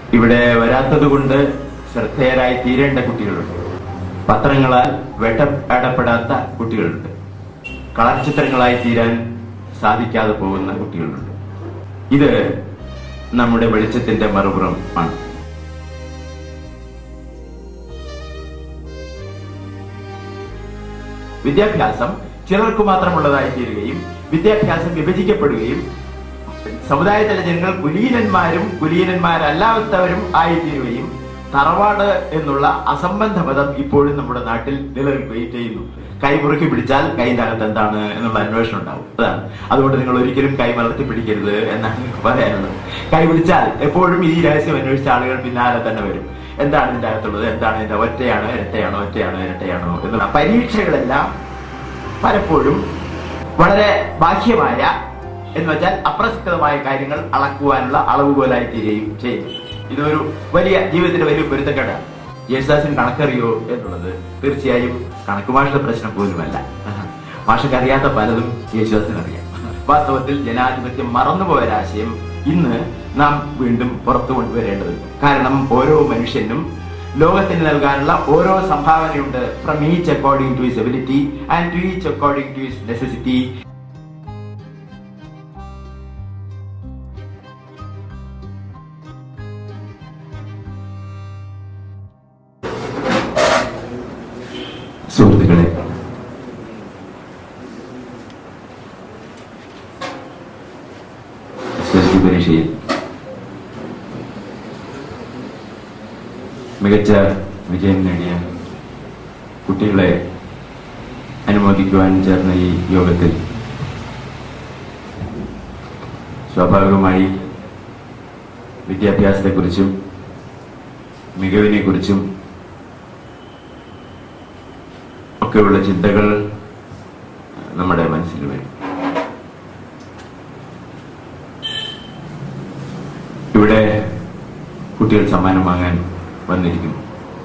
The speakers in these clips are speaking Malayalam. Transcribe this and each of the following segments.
ഇവിടെ വരാത്തത് കൊണ്ട് ശ്രദ്ധേയരായി തീരേണ്ട കുട്ടികളുണ്ട്. പത്രങ്ങളാൽ വേട്ടയാടപ്പെടാത്ത കുട്ടികളുണ്ട്. കളർ ചിത്രങ്ങളായി തീരാൻ സാധിക്കാതെ പോകുന്ന കുട്ടികളുണ്ട്. ഇത് നമ്മുടെ വെളിച്ചത്തിന്റെ മറുപുറം ആണ്. വിദ്യാഭ്യാസം ചിലർക്ക് മാത്രമുള്ളതായി തീരുകയും വിദ്യാഭ്യാസം വിഭജിക്കപ്പെടുകയും സമുദായത്തിലെ ജനങ്ങൾ കുലീനന്മാരും കുലീനന്മാരല്ലാത്തവരും ആയിത്തീരുകയും തറവാട് എന്നുള്ള അസംബന്ധ പദം ഇപ്പോഴും നമ്മുടെ നാട്ടിൽ നിലനിൽക്കുകയും ചെയ്യുന്നു. കൈ മുറുക്കി പിടിച്ചാൽ കൈൻ്റെ അകത്ത് എന്താണ് എന്നുള്ള അന്വേഷണം ഉണ്ടാവും. അതാണ്. അതുകൊണ്ട് നിങ്ങൾ ഒരിക്കലും കൈ മലർത്തി പിടിക്കരുത് എന്നാണ് പറയാനുള്ളത്. കൈ പിടിച്ചാൽ എപ്പോഴും ഈ രഹസ്യം അന്വേഷിച്ച ആളുകൾ പിന്നാലെ തന്നെ വരും. എന്താണ് ഇതിന്റെ അകത്തുള്ളത്, എന്താണ് ഇതിന്റെ ഒറ്റയാണോ ഇരട്ടയാണോ, ഒറ്റയാണോ ഇരട്ടയാണോ എന്നുള്ള പരീക്ഷകളെല്ലാം പലപ്പോഴും വളരെ ബാഹ്യമായ എന്ന് വെച്ചാൽ അപ്രസക്തമായ കാര്യങ്ങൾ അളക്കുവാനുള്ള അളവുകോലായി തീരുകയും ചെയ്യുന്നു. ഇതൊരു വലിയ ജീവിതത്തിന്റെ വലിയ പൊരുത്തക്കേടാണ്. യേശുദാസിന് കണക്കറിയോ എന്നുള്ളത് തീർച്ചയായും കണക്ക് മാഷയുടെ പ്രശ്നം പോലുമല്ല. മാഷക്ക് അറിയാത്ത പലതും യേശുദാസിന് അറിയാം. വാസ്തവത്തിൽ ജനാധിപത്യം മറന്നുപോയൊരാശയം ഇന്ന് നാം വീണ്ടും പുറത്തു കൊണ്ടുവരേണ്ടതുണ്ട്. കാരണം ഓരോ മനുഷ്യനും ലോകത്തിന് നൽകാനുള്ള ഓരോ സംഭാവനയുണ്ട്. From each according to his ability and to each according to his necessity. സുഹൃത്തുക്കളെ, SSLC പരീക്ഷയിൽ മികച്ച വിജയം നേടിയ കുട്ടികളെ അനുമോദിക്കുവാൻ ചേർന്ന ഈ യോഗത്തിൽ സ്വാഭാവികമായി വിദ്യാഭ്യാസത്തെക്കുറിച്ചും മികവിനെക്കുറിച്ചും ഒക്കെയുള്ള ചിന്തകൾ നമ്മുടെ മനസ്സിൽ വരും. ഇവിടെ കുട്ടികൾ സമ്മാനം വാങ്ങാൻ വന്നിരിക്കുന്നു.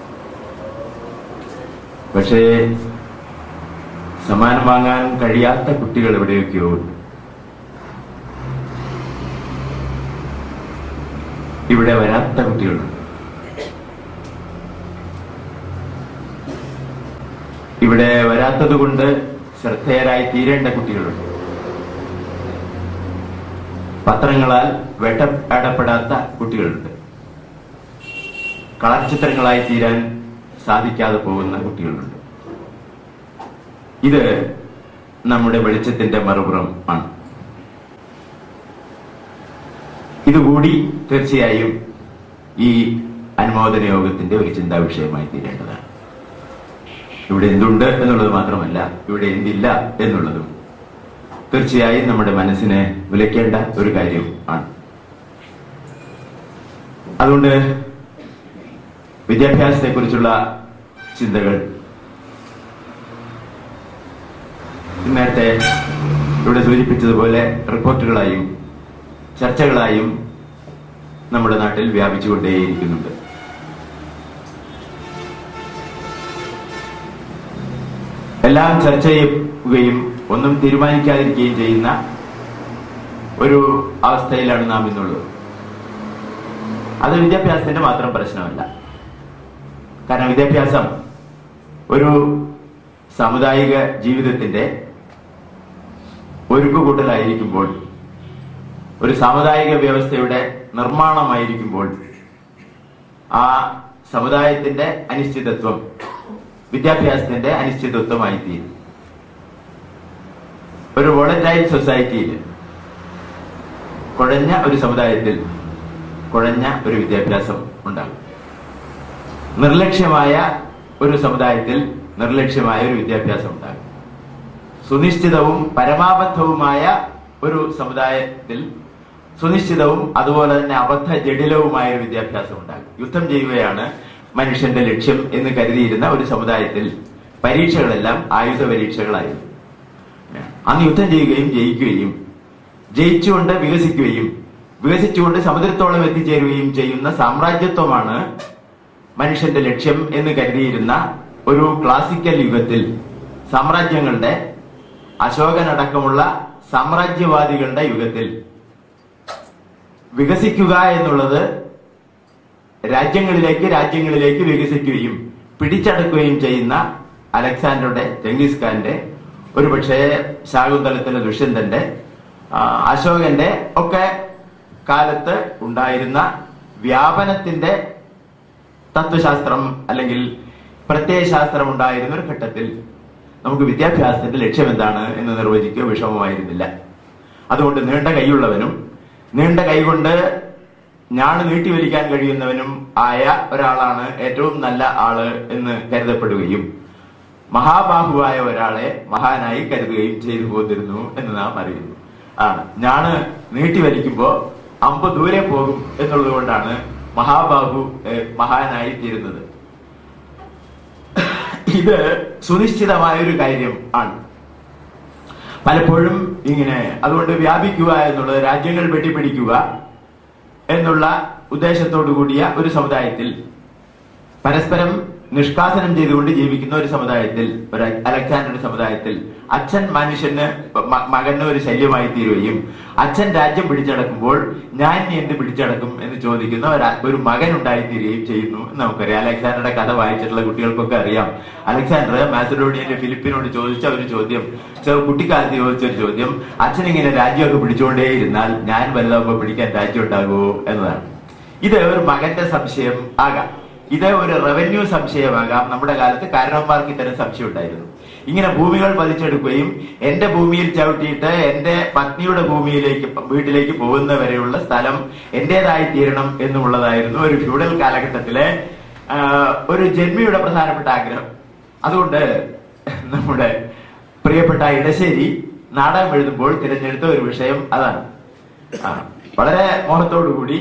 പക്ഷേ സമ്മാനം വാങ്ങാൻ കഴിയാത്ത കുട്ടികൾ എവിടെയൊക്കെയോ ഉണ്ട്. ഇവിടെ വരാത്ത കുട്ടികളുണ്ട്. ഇവിടെ വരാത്തത് കൊണ്ട് ശ്രദ്ധേയരായി തീരേണ്ട കുട്ടികളുണ്ട്. പത്രങ്ങളാൽ വേട്ടയാടപ്പെടാത്ത കുട്ടികളുണ്ട്. കളർ ചിത്രങ്ങളായി തീരാൻ സാധിക്കാതെ പോകുന്ന കുട്ടികളുണ്ട്. ഇത് നമ്മുടെ വെളിച്ചത്തിന്റെ മറുപുറം ആണ്. ഇതുകൂടി തീർച്ചയായും ഈ അനുമോദന യോഗത്തിന്റെ ഒരു ചിന്താ വിഷയമായി തീരേണ്ടതാണ്. ഇവിടെ എന്തുണ്ട് എന്നുള്ളത് മാത്രമല്ല, ഇവിടെ എന്തില്ല എന്നുള്ളതും തീർച്ചയായും നമ്മുടെ മനസ്സിനെ വിലക്കേണ്ട ഒരു കാര്യം ആണ്. അതുകൊണ്ട് വിദ്യാഭ്യാസത്തെക്കുറിച്ചുള്ള ചിന്തകൾ നേരത്തെ ഇവിടെ സൂചിപ്പിച്ചതുപോലെ റിപ്പോർട്ടുകളായും ചർച്ചകളായും നമ്മുടെ നാട്ടിൽ വ്യാപിച്ചുകൊണ്ടേയിരിക്കുന്നുണ്ട്. എല്ലാം ചർച്ച ചെയ്യുകയും ഒന്നും തീരുമാനിക്കാതിരിക്കുകയും ചെയ്യുന്ന ഒരു അവസ്ഥയിലാണ് നാം ഇന്നുള്ളത്. അത് വിദ്യാഭ്യാസത്തിന്റെ മാത്രം പ്രശ്നമല്ല. കാരണം വിദ്യാഭ്യാസം ഒരു സാമുദായിക ജീവിതത്തിന്റെ ഒരുക്കുകൂട്ടലായിരിക്കുമ്പോൾ, ഒരു സാമുദായിക വ്യവസ്ഥയുടെ നിർമ്മാണമായിരിക്കുമ്പോൾ, ആ സമുദായത്തിന്റെ അനിശ്ചിതത്വം വിദ്യാഭ്യാസത്തിന്റെ അനിശ്ചിതത്വമായി തീരും. ഒരു വോളറ്റൈൽ സൊസൈറ്റിയിൽ, കുഴഞ്ഞ ഒരു സമുദായത്തിൽ കുഴഞ്ഞ ഒരു വിദ്യാഭ്യാസം ഉണ്ടാകും. നിർലക്ഷ്യമായ ഒരു സമുദായത്തിൽ നിർലക്ഷ്യമായ ഒരു വിദ്യാഭ്യാസം ഉണ്ടാകും. സുനിശ്ചിതവും പരമാബദ്ധവുമായ ഒരു സമുദായത്തിൽ സുനിശ്ചിതവും അതുപോലെ തന്നെ അബദ്ധ ജഡിലവുമായ ഒരു വിദ്യാഭ്യാസം ഉണ്ടാകും. യുദ്ധം ചെയ്യുകയാണ് മനുഷ്യന്റെ ലക്ഷ്യം എന്ന് കരുതിയിരുന്ന ഒരു സമുദായത്തിൽ പരീക്ഷകളെല്ലാം ആയുധ പരീക്ഷകളായിരുന്നു. അന്ന് യുദ്ധം ചെയ്യുകയും ജയിക്കുകയും ജയിച്ചുകൊണ്ട് വികസിക്കുകയും വികസിച്ചുകൊണ്ട് സമുദ്രത്തോളം എത്തിച്ചേരുകയും ചെയ്യുന്ന സാമ്രാജ്യത്വമാണ് മനുഷ്യന്റെ ലക്ഷ്യം എന്ന് കരുതിയിരുന്ന ഒരു ക്ലാസിക്കൽ യുഗത്തിൽ സാമ്രാജ്യങ്ങളുടെ, അശോകനടക്കമുള്ള സാമ്രാജ്യവാദികളുടെ യുഗത്തിൽ വികസിക്കുക എന്നുള്ളത് രാജ്യങ്ങളിലേക്ക് വികസിക്കുകയും പിടിച്ചടക്കുകയും ചെയ്യുന്ന അലക്സാണ്ടറുടെ, ചെങ്കിസ് ഖാന്റെ, ഒരുപക്ഷെ ശാകുന്തളത്തിലെ ദുഷ്യന്തന്റെ, അശോകന്റെ ഒക്കെ കാലത്ത് ഉണ്ടായിരുന്ന വ്യാപനത്തിന്റെ തത്വശാസ്ത്രം അല്ലെങ്കിൽ പ്രത്യയശാസ്ത്രം ഉണ്ടായിരുന്ന ഒരു ഘട്ടത്തിൽ നമുക്ക് വിദ്യാഭ്യാസത്തിന്റെ ലക്ഷ്യം എന്താണ് എന്ന് നിർവചിക്കുക വിഷമമായിരുന്നില്ല. അതുകൊണ്ട് നീണ്ട കൈയുള്ളവനും നീണ്ട കൈകൊണ്ട് ഞാണ് നീട്ടിവലിക്കാൻ കഴിയുന്നവനും ആയ ഒരാളാണ് ഏറ്റവും നല്ല ആള് എന്ന് കരുതപ്പെടുകയും മഹാബാഹുവായ ഒരാളെ മഹാനായി കരുതുകയും ചെയ്തു പോന്നിരുന്നു എന്ന് നാം അറിയുന്നു. ഞാണ് നീട്ടിവലിക്കുമ്പോ അമ്പ് ദൂരെ പോകും എന്നുള്ളത് കൊണ്ടാണ് മഹാബാഹു മഹാനായി തീരുന്നത്. ഇത് സുനിശ്ചിതമായ ഒരു കാര്യം ആണ്. പലപ്പോഴും ഇങ്ങനെ അതുകൊണ്ട് വ്യാപിക്കുക എന്നുള്ളത്, രാജ്യങ്ങൾ വെട്ടിപ്പിടിക്കുക എന്നുള്ള ഉദ്ദേശത്തോടു കൂടിയ ഒരു സമുദായത്തിൽ, പരസ്പരം നിഷ്കാസനം ചെയ്തുകൊണ്ട് ജീവിക്കുന്ന ഒരു സമുദായത്തിൽ, ഒരു അലക്സാണ്ടറുടെ സമുദായത്തിൽ അച്ഛൻ മനുഷ്യന് മകന് ഒരു ശല്യമായി തീരുകയും അച്ഛൻ രാജ്യം പിടിച്ചടക്കുമ്പോൾ ഞാൻ എന്ത് പിടിച്ചടക്കും എന്ന് ചോദിക്കുന്ന ഒരു മകൻ ഉണ്ടായിത്തീരുകയും ചെയ്യുന്നു എന്ന് നമുക്കറിയാം. അലക്സാണ്ടറുടെ കഥ വായിച്ചിട്ടുള്ള കുട്ടികൾക്കൊക്കെ അറിയാം. അലക്സാണ്ടർ മാസിഡോണിയയിലെ ഫിലിപ്പിനോട് ചോദിച്ച ഒരു ചോദ്യം, കുട്ടിക്കാലത്ത് ചോദിച്ചൊരു ചോദ്യം, അച്ഛൻ ഇങ്ങനെ രാജ്യമൊക്കെ പിടിച്ചുകൊണ്ടേയിരുന്നാൽ ഞാൻ വലുതാകുമ്പോൾ പിടിക്കാൻ രാജ്യം ഉണ്ടാകുമോ എന്നതാണ്. ഇത് ഒരു മകന്റെ സംശയം ആകാം, ഇത് ഒരു റവന്യൂ സംശയമാകാം. നമ്മുടെ കാലത്ത് കാരണവന്മാർക്ക് ഇത്തരം സംശയം ഉണ്ടായിരുന്നു. ഇങ്ങനെ ഭൂമികൾ പതിച്ചെടുക്കുകയും എന്റെ ഭൂമിയിൽ ചവിട്ടിയിട്ട് എന്റെ പത്നിയുടെ വീട്ടിലേക്ക് പോകുന്നവരെയുള്ള സ്ഥലം എന്റേതായി തീരണം എന്നുള്ളതായിരുന്നു ഒരു ഫ്യൂഡൽ കാലഘട്ടത്തിലെ ഒരു ജന്മിയുടെ പ്രധാനപ്പെട്ട ആഗ്രഹം. അതുകൊണ്ട് നമ്മുടെ പ്രിയപ്പെട്ട ഇടശ്ശേരി നാടകം എഴുതുമ്പോൾ തിരഞ്ഞെടുത്ത ഒരു വിഷയം അതാണ്. വളരെ മോഹത്തോടുകൂടി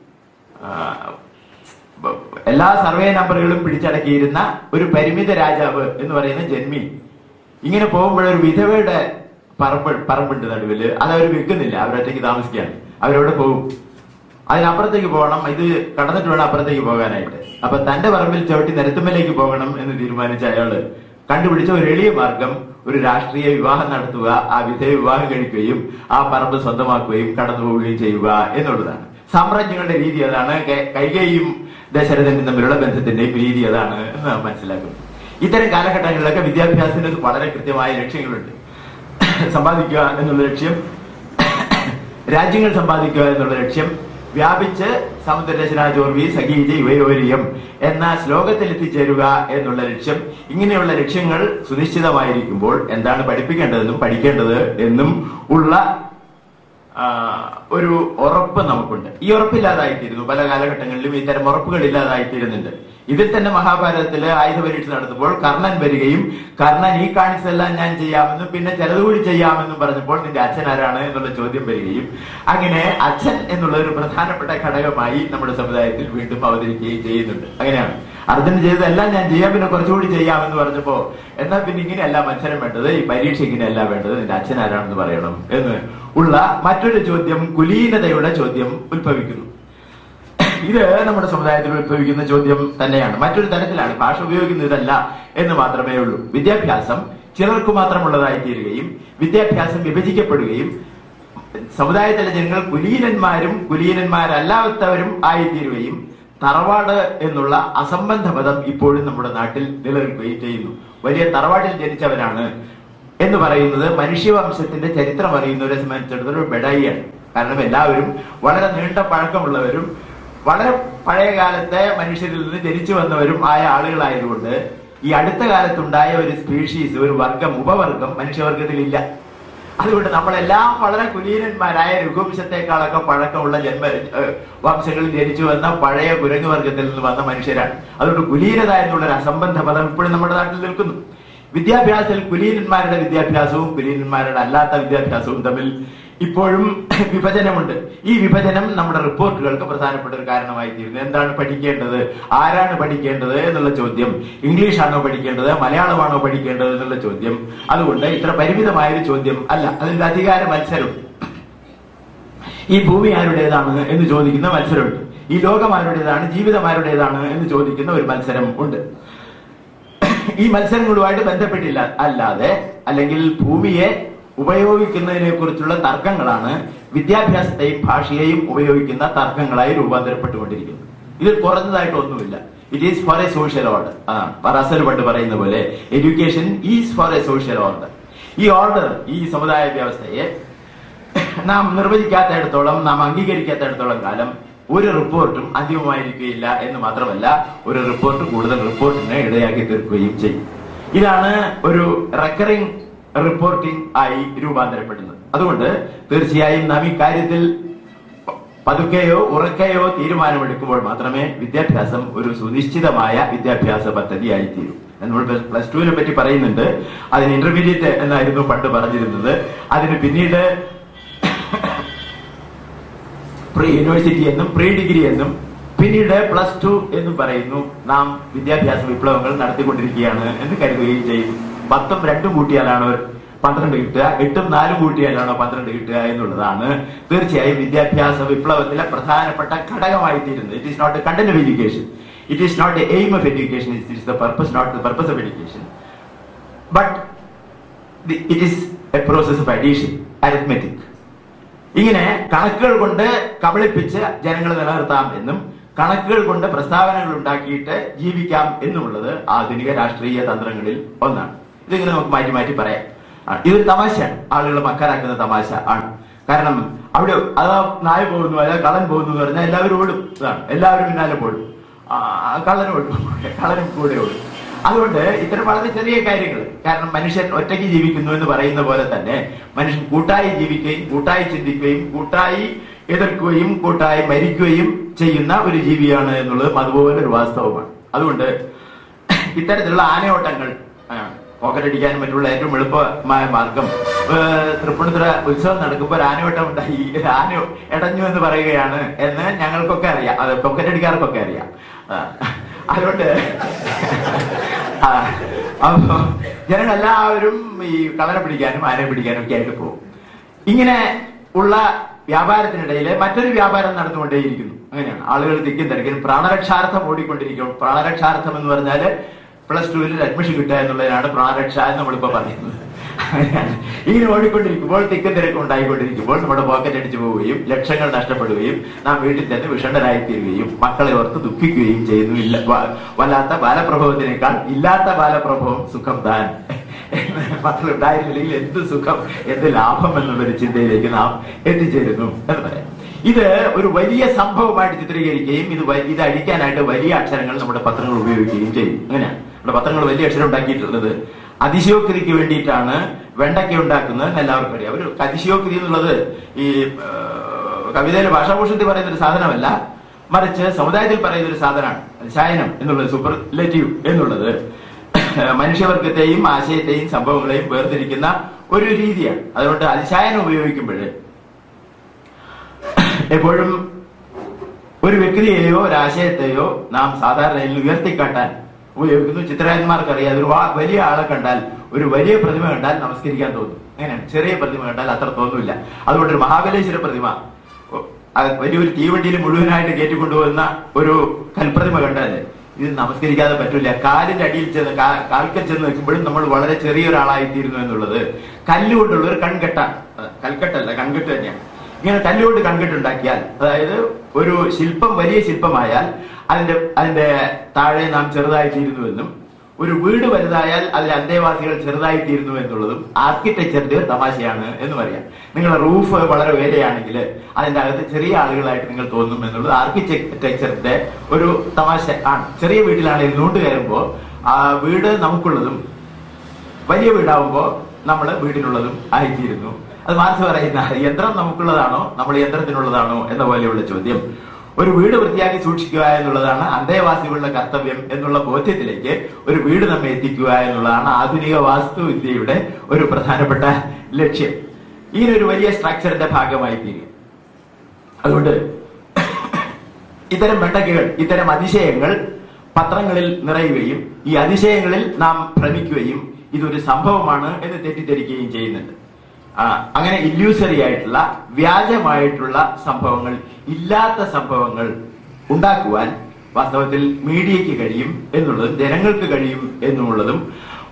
എല്ലാ സർവേ നമ്പറുകളും പിടിച്ചടക്കിയിരുന്ന ഒരു പരിമിത രാജാവ് എന്ന് പറയുന്ന ജന്മി ഇങ്ങനെ പോകുമ്പോഴൊരു വിധവയുടെ പറമ്പുണ്ട് നടുവില്, അതവർ വെക്കുന്നില്ല, അവരൊറ്റയ്ക്ക് താമസിക്കുകയാണ്. അവരവിടെ പോകും, അതിനപ്പുറത്തേക്ക് പോകണം, ഇത് കടന്നിട്ട് വേണം അപ്പുറത്തേക്ക് പോകാനായിട്ട്. അപ്പൊ തന്റെ പറമ്പിൽ ചവിട്ടി നിരത്തുമ്മലേക്ക് പോകണം എന്ന് തീരുമാനിച്ച അയാള് കണ്ടുപിടിച്ച ഒരു എളിയ മാർഗം ഒരു രാഷ്ട്രീയ വിവാഹം നടത്തുക, ആ വിധവ വിവാഹം കഴിക്കുകയും ആ പറമ്പ് സ്വന്തമാക്കുകയും കടന്നു പോവുകയും ചെയ്യുക എന്നുള്ളതാണ്. സാമ്രാജ്യങ്ങളുടെ രീതി അതാണ്. കൈകേയും ദശരഥനും തമ്മിലുള്ള ബന്ധത്തിന്റെയും രീതി അതാണ് എന്ന് നാം മനസ്സിലാക്കുന്നു. ഇത്തരം കാലഘട്ടങ്ങളിലൊക്കെ വിദ്യാഭ്യാസത്തിന് വളരെ കൃത്യമായ ലക്ഷ്യങ്ങളുണ്ട്. സമ്പാദിക്കുക എന്നുള്ള ലക്ഷ്യം, രാജ്യങ്ങൾ സമ്പാദിക്കുക എന്നുള്ള ലക്ഷ്യം, വ്യാപിച്ച് സമുദ്രരചനാചോർവി സഖീജ ഇവയോരിയം എന്ന ശ്ലോകത്തിൽ എത്തിച്ചേരുക എന്നുള്ള ലക്ഷ്യം, ഇങ്ങനെയുള്ള ലക്ഷ്യങ്ങൾ സുനിശ്ചിതമായിരിക്കുമ്പോൾ എന്താണ് പഠിപ്പിക്കേണ്ടതെന്നും പഠിക്കേണ്ടത് എന്നും ഉള്ള ഒരു ഉറപ്പ് നമുക്കുണ്ട്. ഈ ഉറപ്പില്ലാതായിത്തീരുന്നു. പല കാലഘട്ടങ്ങളിലും ഇത്തരം ഉറപ്പുകൾ ഇല്ലാതായിത്തീരുന്നുണ്ട്. ഇതിൽ തന്നെ മഹാഭാരതത്തില് ആയുധ പരീക്ഷ നടത്തുമ്പോൾ കർണൻ വരികയും കർണൻ ഈ കാണിച്ചെല്ലാം ഞാൻ ചെയ്യാമെന്നും പിന്നെ ചിലതുകൂടി ചെയ്യാമെന്നും പറഞ്ഞപ്പോൾ നിന്റെ അച്ഛൻ ആരാണ് എന്നുള്ള ചോദ്യം വരികയും അങ്ങനെ അച്ഛൻ എന്നുള്ള ഒരു പ്രധാനപ്പെട്ട ഘടകമായി നമ്മുടെ സമുദായത്തിൽ വീണ്ടും അവതരിക്കുകയും ചെയ്യുന്നുണ്ട്. അങ്ങനെയാണ് അർജുനൻ ചെയ്തതെല്ലാം ഞാൻ ചെയ്യാം, പിന്നെ കുറച്ചുകൂടി ചെയ്യാമെന്ന് പറഞ്ഞപ്പോ എന്നാൽ പിന്നെ ഇങ്ങനെയല്ല മത്സരം വേണ്ടത്, ഈ പരീക്ഷ ഇങ്ങനെയല്ല വേണ്ടത്, നിന്റെ അച്ഛൻ ആരാണെന്ന് പറയണം എന്ന് ഉള്ള മറ്റൊരു ചോദ്യം, കുലീനതയുടെ ചോദ്യം ഉത്ഭവിക്കുന്നു. ഇത് നമ്മുടെ സമുദായത്തിൽ ഉത്ഭവിക്കുന്ന ചോദ്യം തന്നെയാണ്. മറ്റൊരു തരത്തിലാണ്, ഭാഷ ഉപയോഗിക്കുന്നതല്ല എന്ന് മാത്രമേ ഉള്ളൂ. വിദ്യാഭ്യാസം ചിലർക്ക് മാത്രമുള്ളതായി തീരുകയും വിദ്യാഭ്യാസം വിഭജിക്കപ്പെടുകയും സമുദായത്തിലെ ജനങ്ങൾ കുലീനന്മാരും കുലീനന്മാരല്ലാത്തവരും ആയിത്തീരുകയും തറവാട് എന്നുള്ള അസംബന്ധ പദം ഇപ്പോഴും നമ്മുടെ നാട്ടിൽ നിലനിൽക്കുകയും ചെയ്യുന്നു. വലിയ തറവാട്ടിൽ ജനിച്ചവനാണ് എന്ന് പറയുന്നത് മനുഷ്യവംശത്തിന്റെ ചരിത്രം അറിയുന്നവരെ സംബന്ധിച്ചിടത്തോളം ഒരു ബെഡായിയാണ്. കാരണം എല്ലാവരും വളരെ നീണ്ട പഴക്കമുള്ളവരും വളരെ പഴയ കാലത്തെ മനുഷ്യരിൽ നിന്ന് ജനിച്ചു വന്നവരും ആയ ആളുകളായതുകൊണ്ട് ഈ അടുത്ത കാലത്തുണ്ടായ ഒരു സ്പീഷീസ്, ഒരു വർഗം, ഉപവർഗം മനുഷ്യവർഗത്തിലില്ല. അതുകൊണ്ട് നമ്മളെല്ലാം വളരെ കുലീനന്മാരായ രഘുവംശത്തെക്കാളൊക്കെ പഴക്കമുള്ള വംശങ്ങളിൽ ജനിച്ചു വന്ന പഴയ കുരങ്ങു വർഗത്തിൽ നിന്ന് വന്ന മനുഷ്യരാണ്. അതുകൊണ്ട് കുലീനത എന്നുള്ളൊരു അസംബന്ധ പദം ഇപ്പോഴും നമ്മുടെ നാട്ടിൽ നിൽക്കുന്നു. വിദ്യാഭ്യാസത്തിൽ കുലീനന്മാരുടെ വിദ്യാഭ്യാസവും കുലീനന്മാരുടെ അല്ലാത്ത വിദ്യാഭ്യാസവും തമ്മിൽ ഇപ്പോഴും വിഭജനമുണ്ട്. ഈ വിഭജനം നമ്മുടെ റിപ്പോർട്ടുകൾക്ക് പ്രധാനപ്പെട്ട ഒരു കാരണമായി തീരുന്നു. എന്താണ് പഠിക്കേണ്ടത്, ആരാണ് പഠിക്കേണ്ടത് എന്നുള്ള ചോദ്യം, ഇംഗ്ലീഷാണോ പഠിക്കേണ്ടത്, മലയാളമാണോ പഠിക്കേണ്ടത് എന്നുള്ള ചോദ്യം, അതുകൊണ്ട് ഇത്ര പരിമിതമായൊരു ചോദ്യം അല്ല. അതിന്റെ അധികാര മത്സരം, ഈ ഭൂമി ആരുടേതാണ് എന്ന് ചോദിക്കുന്ന മത്സരമുണ്ട്. ഈ ലോകം ആരുടേതാണ്, ജീവിതം ആരുടേതാണ് എന്ന് ചോദിക്കുന്ന ഒരു മത്സരം ഉണ്ട്. ഈ മത്സരങ്ങളുമായിട്ട് ബന്ധപ്പെട്ടില്ല അല്ലാതെ അല്ലെങ്കിൽ ഭൂമിയെ ഉപയോഗിക്കുന്നതിനെ കുറിച്ചുള്ള തർക്കങ്ങളാണ് വിദ്യാഭ്യാസത്തെയും ഭാഷയെയും ഉപയോഗിക്കുന്ന തർക്കങ്ങളായി രൂപാന്തരപ്പെട്ടുകൊണ്ടിരിക്കുന്നത്. ഇതിൽ കുറഞ്ഞതായിട്ടൊന്നുമില്ല. It is for a social order. Russell പണ്ട് പറയുന്ന പോലെ education is for a social order. ഈ ഓർഡർ, ഈ സമുദായ വ്യവസ്ഥയെ നാം നിർവചിക്കാത്തയിടത്തോളം, നാം അംഗീകരിക്കാത്തയിടത്തോളം കാലം ഒരു റിപ്പോർട്ടും അന്തിമമായിരിക്കുകയില്ല എന്ന് മാത്രമല്ല, ഒരു റിപ്പോർട്ട് കൂടുതൽ റിപ്പോർട്ടിനെ ഇടയാക്കി തീർക്കുകയും ചെയ്യും. ഇതാണ് ഒരു റെക്കറിംഗ് റിപ്പോർട്ടിംഗ് ആയി രൂപാന്തരപ്പെടുന്നത്. അതുകൊണ്ട് തീർച്ചയായും നാം ഈ കാര്യത്തിൽ പതുക്കെയോ ഉറക്കെയോ തീരുമാനമെടുക്കുമ്പോൾ മാത്രമേ വിദ്യാഭ്യാസം ഒരു സുനിശ്ചിതമായ വിദ്യാഭ്യാസ പദ്ധതിയായി തീരും. നമ്മൾ പ്ലസ് ടുവിനെ പറ്റി പറയുന്നുണ്ട്. അതിന് ഇന്റർമീഡിയറ്റ് എന്നായിരുന്നു പണ്ട് പറഞ്ഞിരുന്നത്. അതിന് പിന്നീട് പ്രീ യൂണിവേഴ്സിറ്റി എന്നും പ്രീ ഡിഗ്രി എന്നും പിന്നീട് പ്ലസ് ടു എന്നും പറയുന്നു. നാം വിദ്യാഭ്യാസ വിപ്ലവങ്ങൾ നടത്തിക്കൊണ്ടിരിക്കുകയാണ് എന്ന് കരുതുകയും ചെയ്യുന്നു. 10ഉം 2ഉം കൂട്ടിയാലാണോ 12 കിട്ടുക, 8ഉം 4ഉം കൂട്ടിയാലാണോ 12 കിട്ടുക എന്നുള്ളതാണ് തീർച്ചയായും വിദ്യാഭ്യാസ വിപ്ലവത്തിലെ പ്രധാനപ്പെട്ട ഘടകമായി തീരുന്നത്. It is not a content of education, it is not a aim of education, it is the purpose, not the purpose of education, but it is a process of addition, arithmetic. ഇങ്ങനെ കണക്കുകൾ കൊണ്ട് കബളിപ്പിച്ച് ജനങ്ങളെ നിലനിർത്താം എന്നും കണക്കുകൾ കൊണ്ട് പ്രസ്താവനകൾ ഉണ്ടാക്കിയിട്ട് ജീവിക്കാം എന്നുമുള്ളത് ആധുനിക രാഷ്ട്രീയ തന്ത്രങ്ങളിൽ ഒന്നാണ്. ഇതിങ്ങനെ നമുക്ക് മാറ്റി മാറ്റി പറയാം. ഇതൊരു തമാശയാണ്, ആളുകൾ മക്കാരാക്കുന്ന തമാശ ആണ്. കാരണം അവിടെ അതാ നായ പോകുന്നു, അതാ കള്ളൻ പോകുന്നു എന്ന് പറഞ്ഞാൽ എല്ലാവരും ഓടും. ഇതാണ്, എല്ലാവരും പിന്നാലെ പോടും. കള്ളനും ഓടും, കള്ളനും കൂടെ ഓടും. അതുകൊണ്ട് ഇത്തരം വളരെ ചെറിയ കാര്യങ്ങൾ, കാരണം മനുഷ്യൻ ഒറ്റയ്ക്ക് ജീവിക്കുന്നു എന്ന് പറയുന്ന പോലെ തന്നെ മനുഷ്യൻ കൂട്ടായി ജീവിക്കുകയും കൂട്ടായി ചിന്തിക്കുകയും കൂട്ടായി എതിർക്കുകയും കൂട്ടായി മരിക്കുകയും ചെയ്യുന്ന ഒരു ജീവിയാണ് എന്നുള്ളത് അതുപോലെ ഒരു വാസ്തവമാണ്. അതുകൊണ്ട് ഇത്തരത്തിലുള്ള ആനയോട്ടങ്ങൾ, പോക്കറ്റടിക്കാനും മറ്റുള്ള ഏറ്റവും എളുപ്പമായ മാർഗം, തൃപ്പൂണിത്തുറ ഉത്സവം നടക്കുമ്പോൾ ആനയോട്ടം ഉണ്ടായി, ആന ഇടഞ്ഞു എന്ന് പറയുകയാണ് എന്ന് ഞങ്ങൾക്കൊക്കെ അറിയാം, അത് പോക്കറ്റടിക്കാർക്കൊക്കെ അറിയാം. അതുകൊണ്ട് അപ്പൊ ജനങ്ങളെല്ലാവരും ഈ കള്ളനെ പിടിക്കാനും ആനയെ പിടിക്കാനും ഒക്കെ ആയിട്ട് പോകും. ഇങ്ങനെ ഉള്ള വ്യാപാരത്തിനിടയിൽ മറ്റൊരു വ്യാപാരം നടന്നുകൊണ്ടേയിരിക്കുന്നു. അങ്ങനെയാണ് ആളുകൾ തിക്കും തിരക്കിനും പ്രാണരക്ഷാർത്ഥം ഓടിക്കൊണ്ടിരിക്കും. പ്രാണരക്ഷാർത്ഥം എന്ന് പറഞ്ഞാല് പ്ലസ് ടുവിൽ അഡ്മിഷൻ കിട്ടുക എന്നുള്ളതിനാണ് പ്രാണരക്ഷ എന്ന് നമ്മളിപ്പോ പറയുന്നത്. ഇങ്ങനെ ഓടിക്കൊണ്ടിരിക്കുമ്പോൾ തിക്കും തിരക്കും ഉണ്ടായിക്കൊണ്ടിരിക്കുമ്പോൾ നമ്മുടെ പോക്കറ്റ് അടിച്ചു പോവുകയും ലക്ഷങ്ങൾ നഷ്ടപ്പെടുകയും നാം വീട്ടിൽ തന്നെ വിഷണ്ണരായിത്തീരുകയും മക്കളെ ഓർത്ത് ദുഃഖിക്കുകയും ചെയ്യുന്നു. ഇല്ല, വല്ലാത്ത ബാലപ്രഭവത്തിനേക്കാൾ ഇല്ലാത്ത ബാലപ്രഭവം സുഖം താൻ. മക്കൾ ഉണ്ടായിരുന്നില്ലെങ്കിൽ എന്ത് സുഖം, എന്ത് ലാഭം എന്നുള്ളൊരു ചിന്തയിലേക്ക് നാം എത്തിച്ചേരുന്നു എന്ന് പറയാം. ഇത് ഒരു വലിയ സംഭവമായിട്ട് ചിത്രീകരിക്കുകയും ഇത് അഴിക്കാനായിട്ട് വലിയ അക്ഷരങ്ങൾ നമ്മുടെ പത്രങ്ങൾ ഉപയോഗിക്കുകയും ചെയ്യും. അങ്ങനെയാണ് നമ്മുടെ പത്രങ്ങൾ വലിയ അക്ഷരം ഉണ്ടാക്കിയിട്ടുള്ളത്. അതിശയോക്തിക്ക് വേണ്ടിയിട്ടാണ് വെണ്ടയ്ക്ക ഉണ്ടാക്കുന്നത് എന്ന് എല്ലാവർക്കും അറിയാം. ഒരു അതിശയോക്തി എന്നുള്ളത് ഈ കവിതയിലെ ഭാഷാഭൂഷണത്തിൽ പറയുന്ന ഒരു സാധനമല്ല, മറിച്ച് സമുദായത്തിൽ പറയുന്ന ഒരു സാധനമാണ്. അതിശയനം എന്നുള്ളത്, സൂപ്പർലേറ്റീവ് എന്നുള്ളത് മനുഷ്യവർഗത്തെയും ആശയത്തെയും സംഭവങ്ങളെയും വേർതിരിക്കുന്ന ഒരു രീതിയാണ്. അതുകൊണ്ട് അതിശയനം ഉപയോഗിക്കുമ്പോൾ എപ്പോഴും ഒരു വ്യക്തിയെയോ ഒരു ആശയത്തെയോ നാം സാധാരണയിൽ ഉയർത്തിക്കാട്ടാൻ ഉപയോഗിക്കുന്നു. ചിത്രകാരന്മാർക്കറിയാം, ഒരു വലിയ ആളെ കണ്ടാൽ, ഒരു വലിയ പ്രതിമ കണ്ടാൽ നമസ്കരിക്കാൻ തോന്നും. അങ്ങനെയാണ്. ചെറിയ പ്രതിമ കണ്ടാൽ അത്ര തോന്നില്ല. അതുകൊണ്ട് ഒരു മഹാബലേശ്വര പ്രതിമ, വലിയൊരു തീവണ്ടിയിൽ മുഴുവനായിട്ട് കയറ്റിക്കൊണ്ടുപോകുന്ന ഒരു കൽപ്രതിമ കണ്ടാൽ ഇത് നമസ്കരിക്കാതെ പറ്റില്ല. കാലിന്റെ അടിയിൽ ചെന്ന് കാൽക്കൽ ചെന്ന് നിൽക്കുമ്പോഴും നമ്മൾ വളരെ ചെറിയൊരാളായിത്തീരുന്നു എന്നുള്ളത് കല്ലുകൊണ്ടുള്ള ഒരു കൺകെട്ടാണ്. കൽക്കെട്ടല്ല, കൺകെട്ട് തന്നെയാണ്. ഇങ്ങനെ കല്ലുകൊണ്ട് കൺകെട്ടുണ്ടാക്കിയാൽ, അതായത് ഒരു ശില്പം വലിയ ശില്പമായാൽ അതിന്റെ താഴെ നാം ചെറുതായിത്തീരുന്നുവെന്നും ഒരു വീട് വലുതായാൽ അതിലെ അന്തേവാസികൾ ചെറുതായിത്തീരുന്നു എന്നുള്ളതും ആർക്കിടെക്ചറിന്റെ ഒരു തമാശയാണ് എന്ന് പറയാം. നിങ്ങളുടെ റൂഫ് വളരെ ഉയരെയാണെങ്കിൽ അതിന്റെ അകത്ത് ചെറിയ ആളുകളായിട്ട് നിങ്ങൾ തോന്നും എന്നുള്ളത് ആർക്കിടെക്ചറിന്റെ ഒരു തമാശ ആണ്. ചെറിയ വീട്ടിലാണെങ്കിൽ നൂണ്ട് കയറുമ്പോൾ ആ വീട് നമുക്കുള്ളതും വലിയ വീടാവുമ്പോൾ നമ്മൾ വീടിനുള്ളതും ആയിത്തീരുന്നു. അത് മാർക്സ് പറയുന്ന യന്ത്രം നമുക്കുള്ളതാണോ നമ്മൾ യന്ത്രത്തിനുള്ളതാണോ എന്ന പോലെയുള്ള ചോദ്യം. ഒരു വീട് വൃത്തിയാക്കി സൂക്ഷിക്കുക എന്നുള്ളതാണ് അന്തേവാസികളുടെ കർത്തവ്യം എന്നുള്ള ബോധ്യത്തിലേക്ക് ഒരു വീട് നമ്മെ എത്തിക്കുക എന്നുള്ളതാണ് ആധുനിക വാസ്തുവിദ്യയുടെ ഒരു പ്രധാനപ്പെട്ട ലക്ഷ്യം. ഇതിനൊരു വലിയ സ്ട്രക്ചറിന്റെ ഭാഗമായി തീരുക. അതുകൊണ്ട് ഇത്തരം വെണ്ടക്കകൾ, ഇത്തരം അതിശയങ്ങൾ പത്രങ്ങളിൽ നിറയുകയും ഈ അതിശയങ്ങളിൽ നാം ഭ്രമിക്കുകയും ഇതൊരു സംഭവമാണ് എന്ന് തെറ്റിദ്ധരിക്കുകയും ചെയ്യുന്നുണ്ട്. അങ്ങനെ ഇല്യൂസറി ആയിട്ടുള്ള വ്യാജമായിട്ടുള്ള സംഭവങ്ങൾ, ഇല്ലാത്ത സംഭവങ്ങൾ ഉണ്ടാക്കുവാൻ വാസ്തവത്തിൽ മീഡിയയ്ക്ക് കഴിയും എന്നുള്ളതും ജനങ്ങൾക്ക് കഴിയും എന്നുള്ളതും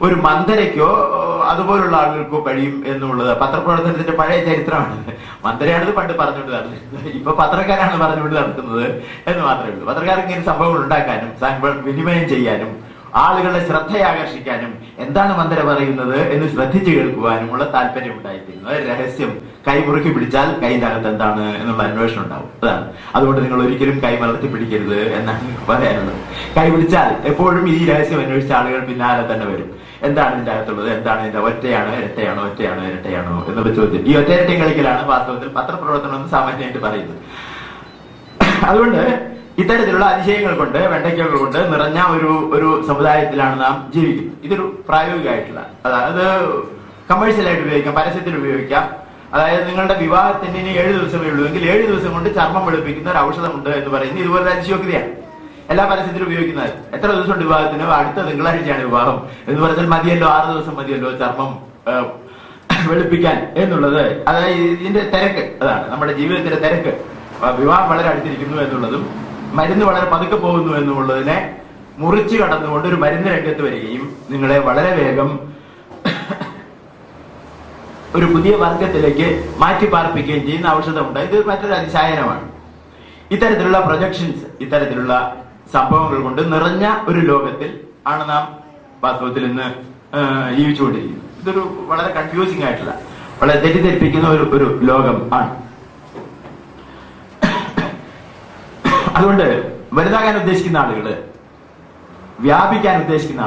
ഒരു മന്ദരയ്ക്കോ അതുപോലുള്ള ആളുകൾക്കോ കഴിയും എന്നുള്ളത് പത്രപ്രവർത്തനത്തിന്റെ പഴയ ചരിത്രമാണ്. മന്ദരയാണിത് പണ്ട് പറഞ്ഞുകൊണ്ട് നടത്തുന്നത്, ഇപ്പൊ പത്രക്കാരാണ് പറഞ്ഞുകൊണ്ട് നടത്തുന്നത് എന്ന് മാത്രമേ ഉള്ളൂ. പത്രക്കാർക്ക് ഇങ്ങനെ സംഭവങ്ങൾ ഉണ്ടാക്കാനും വിനിമയം ചെയ്യാനും ആളുകളുടെ ശ്രദ്ധയാകർഷിക്കാനും എന്താണ് മന്ദര പറയുന്നത് എന്ന് ശ്രദ്ധിച്ചു കേൾക്കുവാനുമുള്ള താല്പര്യം ഉണ്ടായിത്തീരുന്നു. രഹസ്യം കൈമുറുക്കി പിടിച്ചാൽ കൈൻ്റെ അകത്ത് എന്താണ് എന്നുള്ള അന്വേഷണം ഉണ്ടാവും. അതാണ്. അതുകൊണ്ട് നിങ്ങൾ ഒരിക്കലും കൈ മലർത്തി പിടിക്കരുത് എന്നാണ് പറയാനുള്ളത്. കൈ പിടിച്ചാൽ എപ്പോഴും ഈ രഹസ്യം അന്വേഷിച്ച ആളുകൾ പിന്നാലെ തന്നെ വരും. എന്താണ് ഇതിന്റെ അകത്തുള്ളത്, എന്താണ് ഇതിന്റെ ഒറ്റയാണോ ഇരട്ടയാണോ, ഒറ്റയാണോ ഇരട്ടയാണോ എന്നുള്ള ചോദ്യം. ഈ ഒറ്റയിരട്ടയും കളിക്കലാണ് വാസ്തവത്തിൽ പത്രപ്രവർത്തനം എന്ന് സാമാന്യമായിട്ട് പറയുന്നത്. അതുകൊണ്ട് ഇത്തരത്തിലുള്ള അതിശയങ്ങൾ കൊണ്ട്, വെണ്ടയ്ക്കകൾ കൊണ്ട് നിറഞ്ഞ ഒരു സമുദായത്തിലാണ് നാം ജീവിക്കുന്നത്. ഇതൊരു പ്രായോഗികമായിട്ടുള്ള, അതായത് കമേഴ്ഷ്യലായിട്ട് ഉപയോഗിക്കാം, പരസ്യത്തിൽ ഉപയോഗിക്കാം. അതായത് നിങ്ങളുടെ വിവാഹത്തിന് ഇനി 7 ദിവസമേ ഉള്ളൂ എങ്കിൽ 7 ദിവസം കൊണ്ട് ചർമ്മം വെളുപ്പിക്കുന്ന ഒരു ഔഷധമുണ്ട് എന്ന് പറയുന്നത് ഇതുപോലെ അതിശയോക്തിയാണ്. എല്ലാ പരസ്യത്തിലും ഉപയോഗിക്കുന്നത്. എത്ര ദിവസമുണ്ട് വിവാഹത്തിന്? അടുത്ത തിങ്കളാഴ്ചയാണ് വിവാഹം എന്ന് പറഞ്ഞാൽ മതിയല്ലോ, 6 ദിവസം മതിയല്ലോ ചർമ്മം വെളുപ്പിക്കാൻ എന്നുള്ളത്. അതായത് ഇതിന്റെ തിരക്ക് അതാണ്, നമ്മുടെ ജീവിതത്തിന്റെ തിരക്ക്. വിവാഹം വളരെ അടുത്തിരിക്കുന്നു എന്നുള്ളതും മരുന്ന് വളരെ പതുക്കെ പോകുന്നു എന്നുള്ളതിനെ മുറിച്ചു കടന്നുകൊണ്ട് ഒരു മരുന്ന് രംഗത്ത് വരികയും നിങ്ങളെ വളരെ വേഗം ഒരു പുതിയ വർഗത്തിലേക്ക് മാറ്റി പാർപ്പിക്കുകയും ചെയ്യുന്ന ഔഷധമുണ്ട്. ഇത് മറ്റൊരു അതിശയനമാണ്. ഇത്തരത്തിലുള്ള പ്രൊജക്ഷൻസ്, ഇത്തരത്തിലുള്ള സംഭവങ്ങൾ കൊണ്ട് നിറഞ്ഞ ഒരു ലോകത്തിൽ ആണ് നാം വാസ്തവത്തിൽ ഇന്ന് ജീവിച്ചുകൊണ്ടിരിക്കുന്നത്. ഇതൊരു വളരെ കൺഫ്യൂസിംഗ് ആയിട്ടുള്ള, വളരെ തെറ്റിദ്ധരിപ്പിക്കുന്ന ഒരു ലോകം ആണ്. അതുകൊണ്ട് വലുതാകാൻ ഉദ്ദേശിക്കുന്ന ആളുകൾ, വ്യാപിക്കാൻ ഉദ്ദേശിക്കുന്ന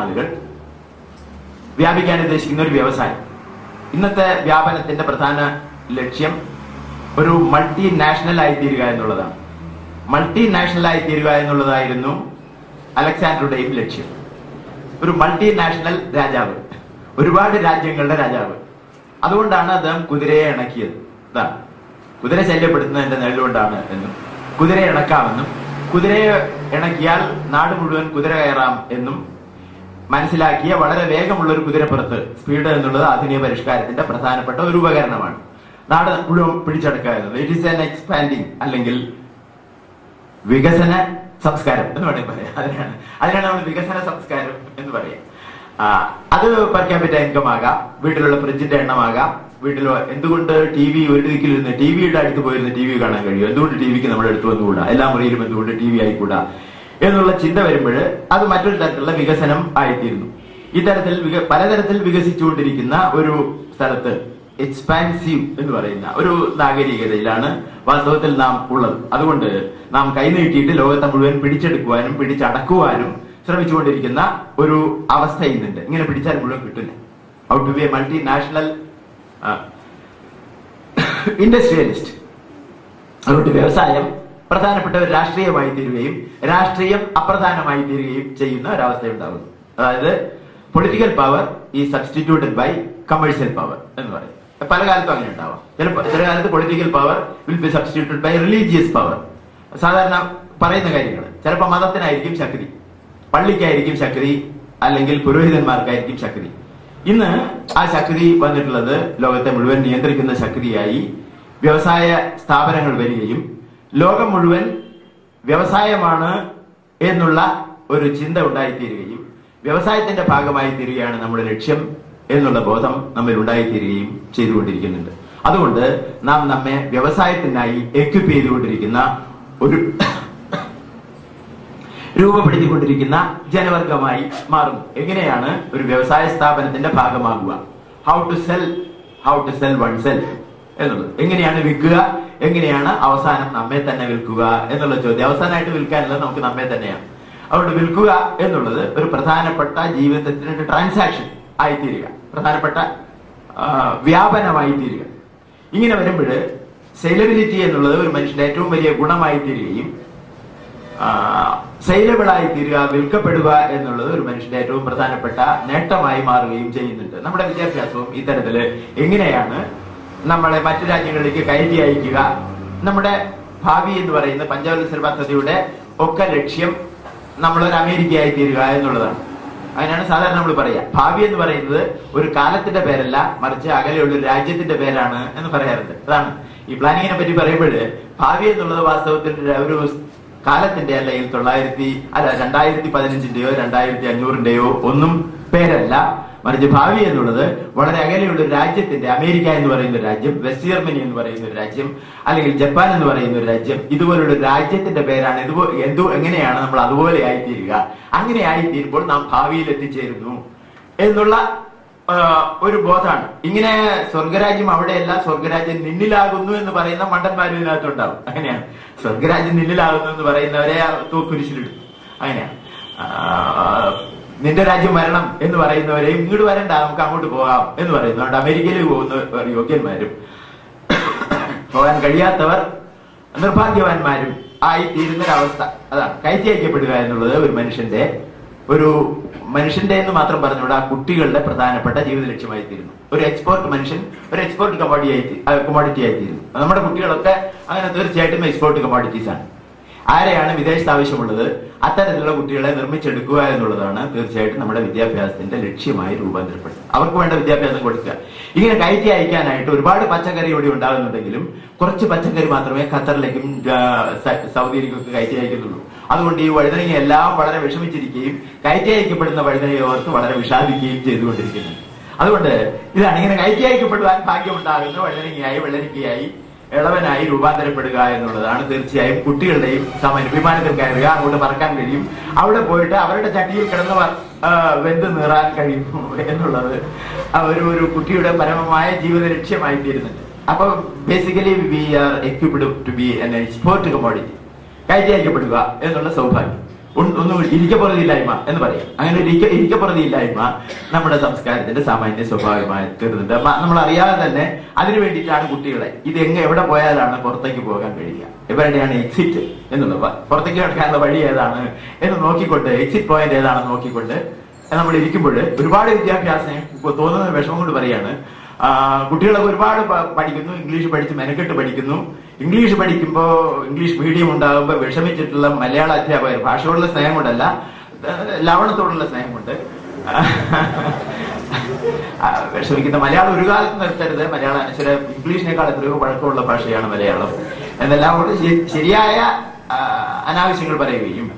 ഒരു വ്യവസായം, ഇന്നത്തെ വ്യാപനത്തിന്റെ പ്രധാന ലക്ഷ്യം ഒരു മൾട്ടി നാഷണൽ ആയിത്തീരുക എന്നുള്ളതാണ്. മൾട്ടി നാഷണൽ ആയിത്തീരുക എന്നുള്ളതായിരുന്നു അലക്സാണ്ടറുടെയും ലക്ഷ്യം. ഒരു മൾട്ടി നാഷണൽ രാജാവ്, ഒരുപാട് രാജ്യങ്ങളുടെ രാജാവ്. അതുകൊണ്ടാണ് അദ്ദേഹം കുതിരയെ ഇണക്കിയത്. ഇതാണ്, കുതിര ശല്യപ്പെടുത്തുന്നതിന്റെ നിഴലുകൊണ്ടാണ് എന്നും, കുതിരയെ ഇണക്കാമെന്നും, കുതിരയെ ഇണക്കിയാൽ നാട് മുഴുവൻ കുതിര കയറാം എന്നും മനസ്സിലാക്കിയ വളരെ വേഗമുള്ള ഒരു കുതിരപ്പുറത്ത്, സ്പീഡ് എന്നുള്ളത് ആധുനിക പരിഷ്കാരത്തിന്റെ പ്രധാനപ്പെട്ട ഒരു ഉപകരണമാണ്. നാട് മുഴുവൻ പിടിച്ചെടുക്കുക എന്നത് ഇറ്റ് ഈസ് ആൻ എക്സ്പാൻഡിങ്, അല്ലെങ്കിൽ വികസന സംസ്കാരം എന്ന് വേണമെങ്കിൽ പറയാം. അതിനാണ് നമ്മൾ വികസന സംസ്കാരം എന്ന് പറയാം. അത് പെർ ക്യാപിറ്റ ഇൻകം ആകാം, വീട്ടിലുള്ള ഫ്രിഡ്ജിന്റെ എണ്ണമാകാം, വീട്ടിലോ എന്തുകൊണ്ട് ടി വി ഒരു ദിക്കിലിരുന്ന് ടിവിയുടെ അടുത്ത് പോയിരുന്ന് ടി വി കാണാൻ കഴിയും, എന്തുകൊണ്ട് ടി വിക്ക് നമ്മുടെ അടുത്ത് വന്നുകൂടാ, എല്ലാ മുറിയിലും എന്തുകൊണ്ട് ടി വി ആയിക്കൂടാ എന്നുള്ള ചിന്ത വരുമ്പോൾ അത് മറ്റൊരു തരത്തിലുള്ള വികസനം ആയിത്തീരുന്നു. ഇത്തരത്തിൽ പലതരത്തിൽ വികസിച്ചുകൊണ്ടിരിക്കുന്ന ഒരു സ്ഥലത്ത് എക്സ്പാൻസീവ് എന്ന് പറയുന്ന ഒരു നാഗരികതയിലാണ് വാസ്തവത്തിൽ നാം ഉള്ളത്. അതുകൊണ്ട് നാം കൈനീട്ടിയിട്ട് ലോകത്തെ മുഴുവൻ പിടിച്ചെടുക്കുവാനും പിടിച്ചടക്കുവാനും ശ്രമിച്ചുകൊണ്ടിരിക്കുന്ന ഒരു അവസ്ഥ ഇന്നുണ്ട്. ഇങ്ങനെ പിടിച്ചാൽ മുഴുവൻ കിട്ടില്ല. How to be a multi national industrialist. അതുകൊണ്ട് വ്യവസായം പ്രധാനപ്പെട്ട ഒരു രാഷ്ട്രീയമായി തീരുകയും രാഷ്ട്രീയം അപ്രധാനമായി തീരുകയും ചെയ്യുന്ന ഒരവസ്ഥയുണ്ടാകുന്നു. അതായത് പൊളിറ്റിക്കൽ പവർ ഈ സബ്സ്റ്റിറ്റ്യൂട്ടഡ് ബൈ കമേഴ്ഷ്യൽ പവർ എന്ന് പറയും. പല കാലത്തും അങ്ങനെ ഉണ്ടാവാം. ചില കാലത്ത് political power will be substituted by religious power. സാധാരണ പറയുന്ന കാര്യങ്ങൾ ചിലപ്പോൾ മതത്തിനായിരിക്കും ശക്തി, പള്ളിക്കായിരിക്കും ശക്തി, അല്ലെങ്കിൽ പുരോഹിതന്മാർക്കായിരിക്കും ശക്തി. ഇന്ന് ആ ശക്തി വന്നിട്ടുള്ളത് ലോകത്തെ മുഴുവൻ നിയന്ത്രിക്കുന്ന ശക്തിയായി വ്യവസായ സ്ഥാപനങ്ങൾ വരികയും ലോകം മുഴുവൻ വ്യവസായമാണ് എന്നുള്ള ഒരു ചിന്ത ഉണ്ടായിത്തീരുകയും വ്യവസായത്തിന്റെ ഭാഗമായി തീരുകയാണ് നമ്മുടെ ലക്ഷ്യം എന്നുള്ള ബോധം നമ്മിൽ ഉണ്ടായിത്തീരുകയും ചെയ്തുകൊണ്ടിരിക്കുന്നുണ്ട്. അതുകൊണ്ട് നാം നമ്മെ വ്യവസായത്തിനായി എക്വിപ്പ് ചെയ്തുകൊണ്ടിരിക്കുന്ന ഒരു രൂപപ്പെടുത്തിക്കൊണ്ടിരിക്കുന്ന ജനവർഗമായി മാറുന്നു. എങ്ങനെയാണ് ഒരു വ്യവസായ സ്ഥാപനത്തിന്റെ ഭാഗമാകുക, how to sell oneself എന്നുള്ളത്, എങ്ങനെയാണ് വിൽക്കുക, എങ്ങനെയാണ് അവസാനം നമ്മെ തന്നെ വിൽക്കുക എന്നുള്ള ചോദ്യം. അവസാനമായിട്ട് വിൽക്കാനുള്ളത് നമുക്ക് നമ്മെ തന്നെയാണ്. അതുകൊണ്ട് വിൽക്കുക എന്നുള്ളത് ഒരു പ്രധാനപ്പെട്ട ജീവിതത്തിന്റെ ട്രാൻസാക്ഷൻ ആയിത്തീരുക, പ്രധാനപ്പെട്ട വ്യാപനമായി തീരുക. ഇങ്ങനെ വരുമ്പോൾ സെയിലബിലിറ്റി എന്നുള്ളത് ഒരു മനുഷ്യന്റെ ഏറ്റവും വലിയ ഗുണമായി തീരുകയും സെയിലബിൾ ആയി തീരുക, വിൽക്കപ്പെടുക എന്നുള്ളത് ഒരു മനുഷ്യന്റെ ഏറ്റവും പ്രധാനപ്പെട്ട നേട്ടമായി മാറുകയും ചെയ്യുന്നുണ്ട്. നമ്മുടെ വിദ്യാഭ്യാസവും ഇത്തരത്തില് എങ്ങനെയാണ് നമ്മളെ മറ്റു രാജ്യങ്ങളിലേക്ക് കയറ്റി അയക്കുക, നമ്മുടെ ഭാവി എന്ന് പറയുന്ന പഞ്ചവത്സര പദ്ധതിയുടെ ഒക്കെ ലക്ഷ്യം നമ്മളൊരു അമേരിക്കയായി തീരുക എന്നുള്ളതാണ്. അതിനാണ് സാധാരണ നമ്മൾ പറയാ, ഭാവി എന്ന് പറയുന്നത് ഒരു കാലത്തിന്റെ പേരല്ല, മറിച്ച് അകലെയുള്ള ഒരു രാജ്യത്തിന്റെ പേരാണ് എന്ന് പറയാറുണ്ട്. അതാണ് ഈ പ്ലാനിങ്ങിനെ പറ്റി പറയുമ്പോൾ ഭാവി എന്നുള്ളത് വാസ്തവത്തിൽ ഒരു കാലത്തിന്റെ അല്ലെങ്കിൽ 2015-ന്റെയോ 2500-ന്റെയോ ഒന്നും പേരല്ല, മറിച്ച് ഭാവി എന്നുള്ളത് വളരെ അകലെയുള്ള ഒരു രാജ്യത്തിന്റെ, അമേരിക്ക എന്ന് പറയുന്ന ഒരു രാജ്യം, വെസ്റ്റ് ജർമ്മനി എന്ന് പറയുന്ന ഒരു രാജ്യം, അല്ലെങ്കിൽ ജപ്പാൻ എന്ന് പറയുന്ന ഒരു രാജ്യം, ഇതുപോലുള്ള ഒരു രാജ്യത്തിന്റെ പേരാണ്. എങ്ങനെയാണ് നമ്മൾ അതുപോലെ ആയിത്തീരുക? അങ്ങനെ ആയിത്തീരുമ്പോൾ നാം ഭാവിയിൽ എത്തിച്ചേരുന്നു എന്നുള്ള ഒരു ബോധമാണ്. ഇങ്ങനെ സ്വർഗരാജ്യം അവിടെയല്ല, സ്വർഗരാജ്യം നിന്നിലാകുന്നു എന്ന് പറയുന്ന മണ്ടന്മാരും ഇതിനകത്തുണ്ടാവും. അങ്ങനെയാണ് സ്വർഗരാജ്യം നിന്നിലാകുന്നു എന്ന് പറയുന്നവരെ കുരിശിലിടും. അങ്ങനെയാണ് നിന്റെ രാജ്യം വരണം എന്ന് പറയുന്നവരെയും ഇങ്ങോട്ട് വരണ്ട, നമുക്ക് അങ്ങോട്ട് പോകാം എന്ന് പറയുന്നു. അതുകൊണ്ട് അമേരിക്കയിൽ പോകുന്ന യോഗ്യന്മാരും പോകാൻ കഴിയാത്തവർ നിർഭാഗ്യവാന്മാരും ആയി തീരുന്നൊരവസ്ഥ. അതാണ് കയറ്റി അയക്കപ്പെടുക എന്നുള്ളത് ഒരു മനുഷ്യന്റെ എന്ന് മാത്രം പറഞ്ഞുകൂടെ, ആ കുട്ടികളുടെ പ്രധാനപ്പെട്ട ജീവിത ലക്ഷ്യമായി തീരുന്നു. ഒരു എക്സ്പോർട്ട് മനുഷ്യൻ, ഒരു എക്സ്പോർട്ട് കമോഡിറ്റി ആയി തീരുന്നു. നമ്മുടെ കുട്ടികളൊക്കെ അങ്ങനെ തീർച്ചയായിട്ടും എക്സ്പോർട്ട് കമോഡിറ്റീസ് ആണ്. ആരെയാണ് വിദേശത്ത് ആവശ്യമുള്ളത്? അത്തരത്തിലുള്ള കുട്ടികളെ നിർമ്മിച്ചെടുക്കുക എന്നുള്ളതാണ് തീർച്ചയായിട്ടും നമ്മുടെ വിദ്യാഭ്യാസത്തിന്റെ ലക്ഷ്യമായി രൂപാന്തരപ്പെടുന്നത്. അവർക്ക് വേണ്ട വിദ്യാഭ്യാസം കൊടുക്കുക. ഇങ്ങനെ കയറ്റി അയക്കാനായിട്ട് ഒരുപാട് പച്ചക്കറി ഇവിടെ ഉണ്ടാകുന്നുണ്ടെങ്കിലും കുറച്ച് പച്ചക്കറി മാത്രമേ ഖത്തറിലേക്കും സൗദിയിലേക്കും ഒക്കെ കയറ്റി അയക്കുന്നുള്ളൂ. അതുകൊണ്ട് ഈ വഴുതനങ്ങ എല്ലാം വളരെ വിഷമിച്ചിരിക്കുകയും കയറ്റി അയക്കപ്പെടുന്ന വഴുതനയോർക്ക് വളരെ വിഷാദിക്കുകയും ചെയ്തുകൊണ്ടിരിക്കുന്നുണ്ട്. അതുകൊണ്ട് ഇതാണ് ഇങ്ങനെ കയറ്റി അയക്കപ്പെടുവാൻ ഭാഗ്യമുണ്ടാകുന്ന വെള്ളരിക്കയായി ഇളവനായി രൂപാന്തരപ്പെടുക എന്നുള്ളതാണ് തീർച്ചയായും കുട്ടികളുടെയും സമയം. വിമാനത്തിൽ കയറുക, അങ്ങോട്ട് പറക്കാൻ കഴിയും, അവിടെ പോയിട്ട് അവരുടെ ചട്ടിയിൽ കിടന്ന് വെന്ത് നീറാൻ കഴിയും എന്നുള്ളത് ഒരു കുട്ടിയുടെ പരമമായ ജീവിത ലക്ഷ്യമായി തീരുന്നുണ്ട്. അപ്പൊ basically we are equipped to be an export commodity. കയറ്റി അയക്കപ്പെടുക എന്നുള്ള സൗഭാഗ്യം. ഒന്നും ഇരിക്കപ്പുറതിയില്ലായ്മ എന്ന് പറയാം. അങ്ങനെ ഒരു ഇരിക്കപ്പുറതിയില്ലായ്മ നമ്മുടെ സംസ്കാരത്തിന്റെ സാമാന്യ സ്വഭാവമായി തീർന്നുണ്ട്. നമ്മൾ അറിയാതെ തന്നെ അതിനു വേണ്ടിയിട്ടാണ് കുട്ടികളെ എവിടെ പോയാലാണ് പുറത്തേക്ക് പോകാൻ കഴിയുക, എവിടെയാണ് എക്സിറ്റ് എന്നുള്ളത്, പുറത്തേക്ക് കിടക്കാനുള്ള വഴി ഏതാണ് എന്ന് നോക്കിക്കൊണ്ട്, എക്സിറ്റ് പോയിന്റ് ഏതാണെന്ന് നോക്കിക്കൊണ്ട് നമ്മൾ ഇരിക്കുമ്പോൾ ഒരുപാട് വിദ്യാഭ്യാസം തോന്നുന്ന വിഷമം കൊണ്ട് പറയാണ്. കുട്ടികളൊക്കെ ഒരുപാട് പഠിക്കുന്നു, ഇംഗ്ലീഷ് പഠിച്ച് മെനക്കെട്ട് പഠിക്കുന്നു. ഇംഗ്ലീഷ് പഠിക്കുമ്പോൾ, ഇംഗ്ലീഷ് മീഡിയം ഉണ്ടാകുമ്പോൾ വിഷമിച്ചിട്ടുള്ള മലയാള അധ്യാപകർ, ഭാഷയോടുള്ള സ്നേഹം കൊണ്ടല്ല, ലവണത്തോടുള്ള സ്നേഹം കൊണ്ട് വിഷമിക്കുന്ന മലയാളം ഒരു കാലത്ത് നിർത്തരുത്. മലയാളം ഇംഗ്ലീഷിനേക്കാൾ എത്രയോ പഴക്കമുള്ള ഭാഷയാണ് മലയാളം എന്നെല്ലാം കൊണ്ട് ശരിയായ അനാവശ്യങ്ങൾ പറയുകയും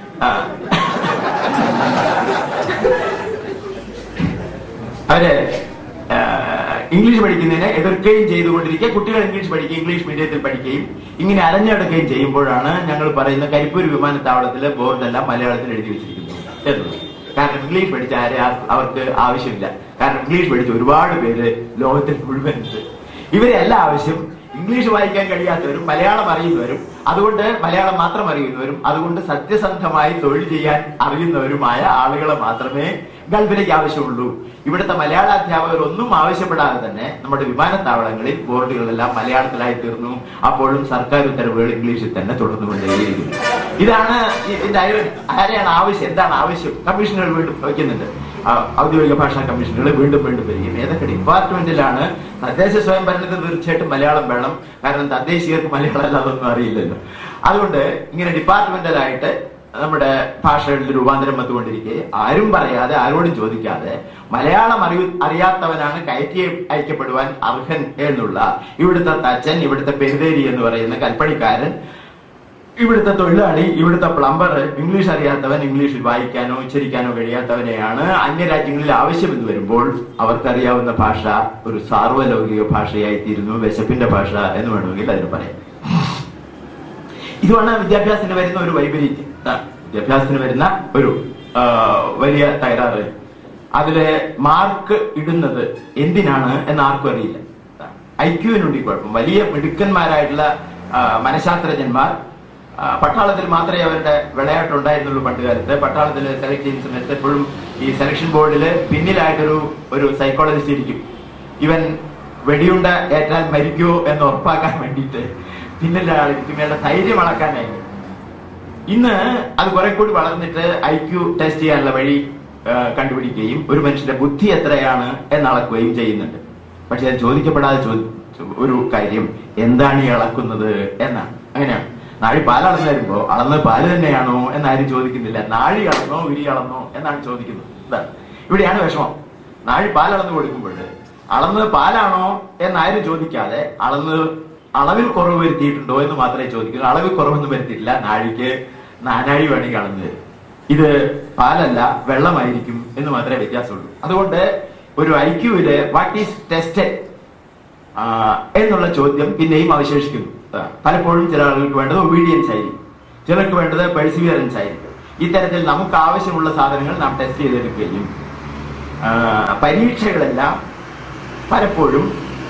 അവര് ഇംഗ്ലീഷ് പഠിക്കുന്നതിനെ എതിർക്കുകയും ചെയ്തുകൊണ്ടിരിക്കുക. കുട്ടികൾ ഇംഗ്ലീഷ് പഠിക്കുകയും ഇംഗ്ലീഷ് മീഡിയത്തിൽ പഠിക്കുകയും ഇങ്ങനെ അലഞ്ഞെടുക്കുകയും ചെയ്യുമ്പോഴാണ് ഞങ്ങൾ പറയുന്ന കരിപ്പൂർ വിമാനത്താവളത്തിലെ ബോർഡെല്ലാം മലയാളത്തിൽ എഴുതി വെച്ചിരിക്കുന്നു എന്നുള്ളത്. കാരണം ഇംഗ്ലീഷ് പഠിച്ച അവർക്ക് ആവശ്യമില്ല. കാരണം ഇംഗ്ലീഷ് പഠിച്ച ഒരുപാട് പേര് ലോകത്തിൽ മുഴുവനുണ്ട്. ഇവരെല്ലാം ആവശ്യം ഇംഗ്ലീഷ് വായിക്കാൻ കഴിയാത്തവരും മലയാളം അറിയുന്നവരും, അതുകൊണ്ട് മലയാളം മാത്രം അറിയുന്നവരും, അതുകൊണ്ട് സത്യസന്ധമായി തൊഴിൽ ചെയ്യാൻ അറിയുന്നവരുമായ ആളുകളെ മാത്രമേ ഗൾഫിലേക്ക് ആവശ്യമുള്ളൂ. ഇവിടുത്തെ മലയാള അധ്യാപകർ ഒന്നും ആവശ്യപ്പെടാതെ തന്നെ നമ്മുടെ വിമാനത്താവളങ്ങളിൽ ബോർഡുകളെല്ലാം മലയാളത്തിലായി തീർന്നു. അപ്പോഴും സർക്കാർ ഉത്തരവുകൾ ഇംഗ്ലീഷിൽ തന്നെ തുടർന്നുകൊണ്ടേയിരിക്കുന്നു. ഇതാണ് ഇതിന്റെ ആരെയാണ് ആവശ്യം? എന്താണ് ആവശ്യം? കമ്മീഷനുകൾ വീണ്ടും വയ്ക്കുന്നുണ്ട്. ഔദ്യോഗിക ഭാഷാ കമ്മീഷനുകൾ വീണ്ടും വരികയും ഏതൊക്കെ ഡിപ്പാർട്ട്മെന്റിലാണ്? തദ്ദേശ സ്വയംഭരണത്തിൽ തീർച്ചയായിട്ടും മലയാളം വേണം. കാരണം തദ്ദേശീയർക്ക് മലയാളം അല്ലാതൊന്നും അറിയില്ലല്ലോ. അതുകൊണ്ട് ഇങ്ങനെ ഡിപ്പാർട്ട്മെന്റലായിട്ട് നമ്മുടെ ഭാഷകളിൽ രൂപാന്തരം വന്നുകൊണ്ടിരിക്കെ ആരും പറയാതെ, ആരോടും ചോദിക്കാതെ, മലയാളം അറിയാത്തവനാണ് കയറ്റി അയക്കപ്പെടുവാൻ അർഹൻ എന്നുള്ള ഇവിടുത്തെ തച്ചൻ, ഇവിടുത്തെ പെരുതേരി എന്ന് പറയുന്ന കൽപ്പണിക്കാരൻ, ഇവിടുത്തെ തൊഴിലാളി, ഇവിടുത്തെ പ്ലംബർ, ഇംഗ്ലീഷ് അറിയാത്തവൻ, ഇംഗ്ലീഷിൽ വായിക്കാനോ ഉച്ചരിക്കാനോ കഴിയാത്തവനെയാണ് അന്യരാജ്യങ്ങളിൽ ആവശ്യമെന്ന് വരുമ്പോൾ അവർക്കറിയാവുന്ന ഭാഷ ഒരു സാർവലൗകിക ഭാഷയായിത്തീരുന്നു. വിശപ്പിന്റെ ഭാഷ എന്ന് വേണമെങ്കിൽ അതിന് പറയാം. ഇതുമാണ് വിദ്യാഭ്യാസത്തിന് വരുന്ന ഒരു വൈപരീത്യം. വിദ്യാഭ്യാസത്തിന് വരുന്ന ഒരു വലിയ തകരാറ്. അതില് മാർക്ക് ഇടുന്നത് എന്തിനാണ് എന്ന് ആർക്കും അറിയില്ല. ഐക്യുവിനുണ്ട് ഈ കുഴപ്പം. വലിയ മിടുക്കന്മാരായിട്ടുള്ള മനഃശാസ്ത്രജ്ഞന്മാർ പട്ടാളത്തിൽ മാത്രമേ അവരുടെ വിളയാട്ടുണ്ടായിരുന്നുള്ളൂ. പണ്ട് കാലത്ത് പട്ടാളത്തിൽ സെലക്ട് ചെയ്യുന്ന സമയത്ത് എപ്പോഴും ഈ സെലക്ഷൻ ബോർഡിൽ പിന്നിലായിട്ടൊരു സൈക്കോളജിസ്റ്റ് ഇരിക്കും. ഇവൻ വെടിയുണ്ട ഏറ്റാൽ മരിക്കുമോ എന്ന് ഉറപ്പാക്കാൻ വേണ്ടിയിട്ട് പിന്നിലെ ആളിരിക്കും. ഇയാളുടെ ധൈര്യം അളക്കാനായി. ഇന്ന് അത് കുറെ കൂടി വളർന്നിട്ട് IQ ടെസ്റ്റ് ചെയ്യാനുള്ള വഴി കണ്ടുപിടിക്കുകയും ഒരു മനുഷ്യന്റെ ബുദ്ധി എത്രയാണ് എന്നളക്കുകയും ചെയ്യുന്നുണ്ട്. പക്ഷെ അത് ചോദിക്കപ്പെടാതെ ഒരു കാര്യം, എന്താണ് ഈ അളക്കുന്നത് എന്നാണ്. അങ്ങനെയാണ്. നാഴി പാൽ അളന്ന് വരുമ്പോ അളന്നത് പാല് തന്നെയാണോ എന്നാരും ചോദിക്കുന്നില്ല. നാഴി അളന്നോ ഉരി അളന്നോ എന്നാണ് ചോദിക്കുന്നത്. ഇതാണ് ഇവിടെയാണ് വിഷമം. നാഴി പാൽ അളന്ന് കൊടുക്കുമ്പോൾ അളന്നത് പാലാണോ എന്നാരും ചോദിക്കാതെ അളവിൽ കുറവ് വരുത്തിയിട്ടുണ്ടോ എന്ന് മാത്രമേ ചോദിക്കൂ. അളവിൽ കുറവൊന്നും വരുത്തിയിട്ടില്ല, നാഴിക്ക് നാനാഴി വേണമെങ്കിൽ അളന്ന് തരും ഇത് പാലല്ല വെള്ളമായിരിക്കും എന്ന് മാത്രമേ വ്യത്യാസമുള്ളൂ. അതുകൊണ്ട് ഒരു ഐക്യുവില് വാട്ട് ഈസ് ടെസ്റ്റഡ് എന്നുള്ള ചോദ്യം പിന്നെയും അവശേഷിക്കുന്നു. പലപ്പോഴും ചില ആളുകൾക്ക് വേണ്ടത് ഒബീഡിയൻസ് ആയിരിക്കും, ചിലർക്ക് വേണ്ടത് പെർസിവിയറൻസ് ആയിരിക്കും. ഇത്തരത്തിൽ നമുക്ക് ആവശ്യമുള്ള സാധനങ്ങൾ നാം ടെസ്റ്റ് ചെയ്തെടുക്കുകയും പരീക്ഷകളെല്ലാം പലപ്പോഴും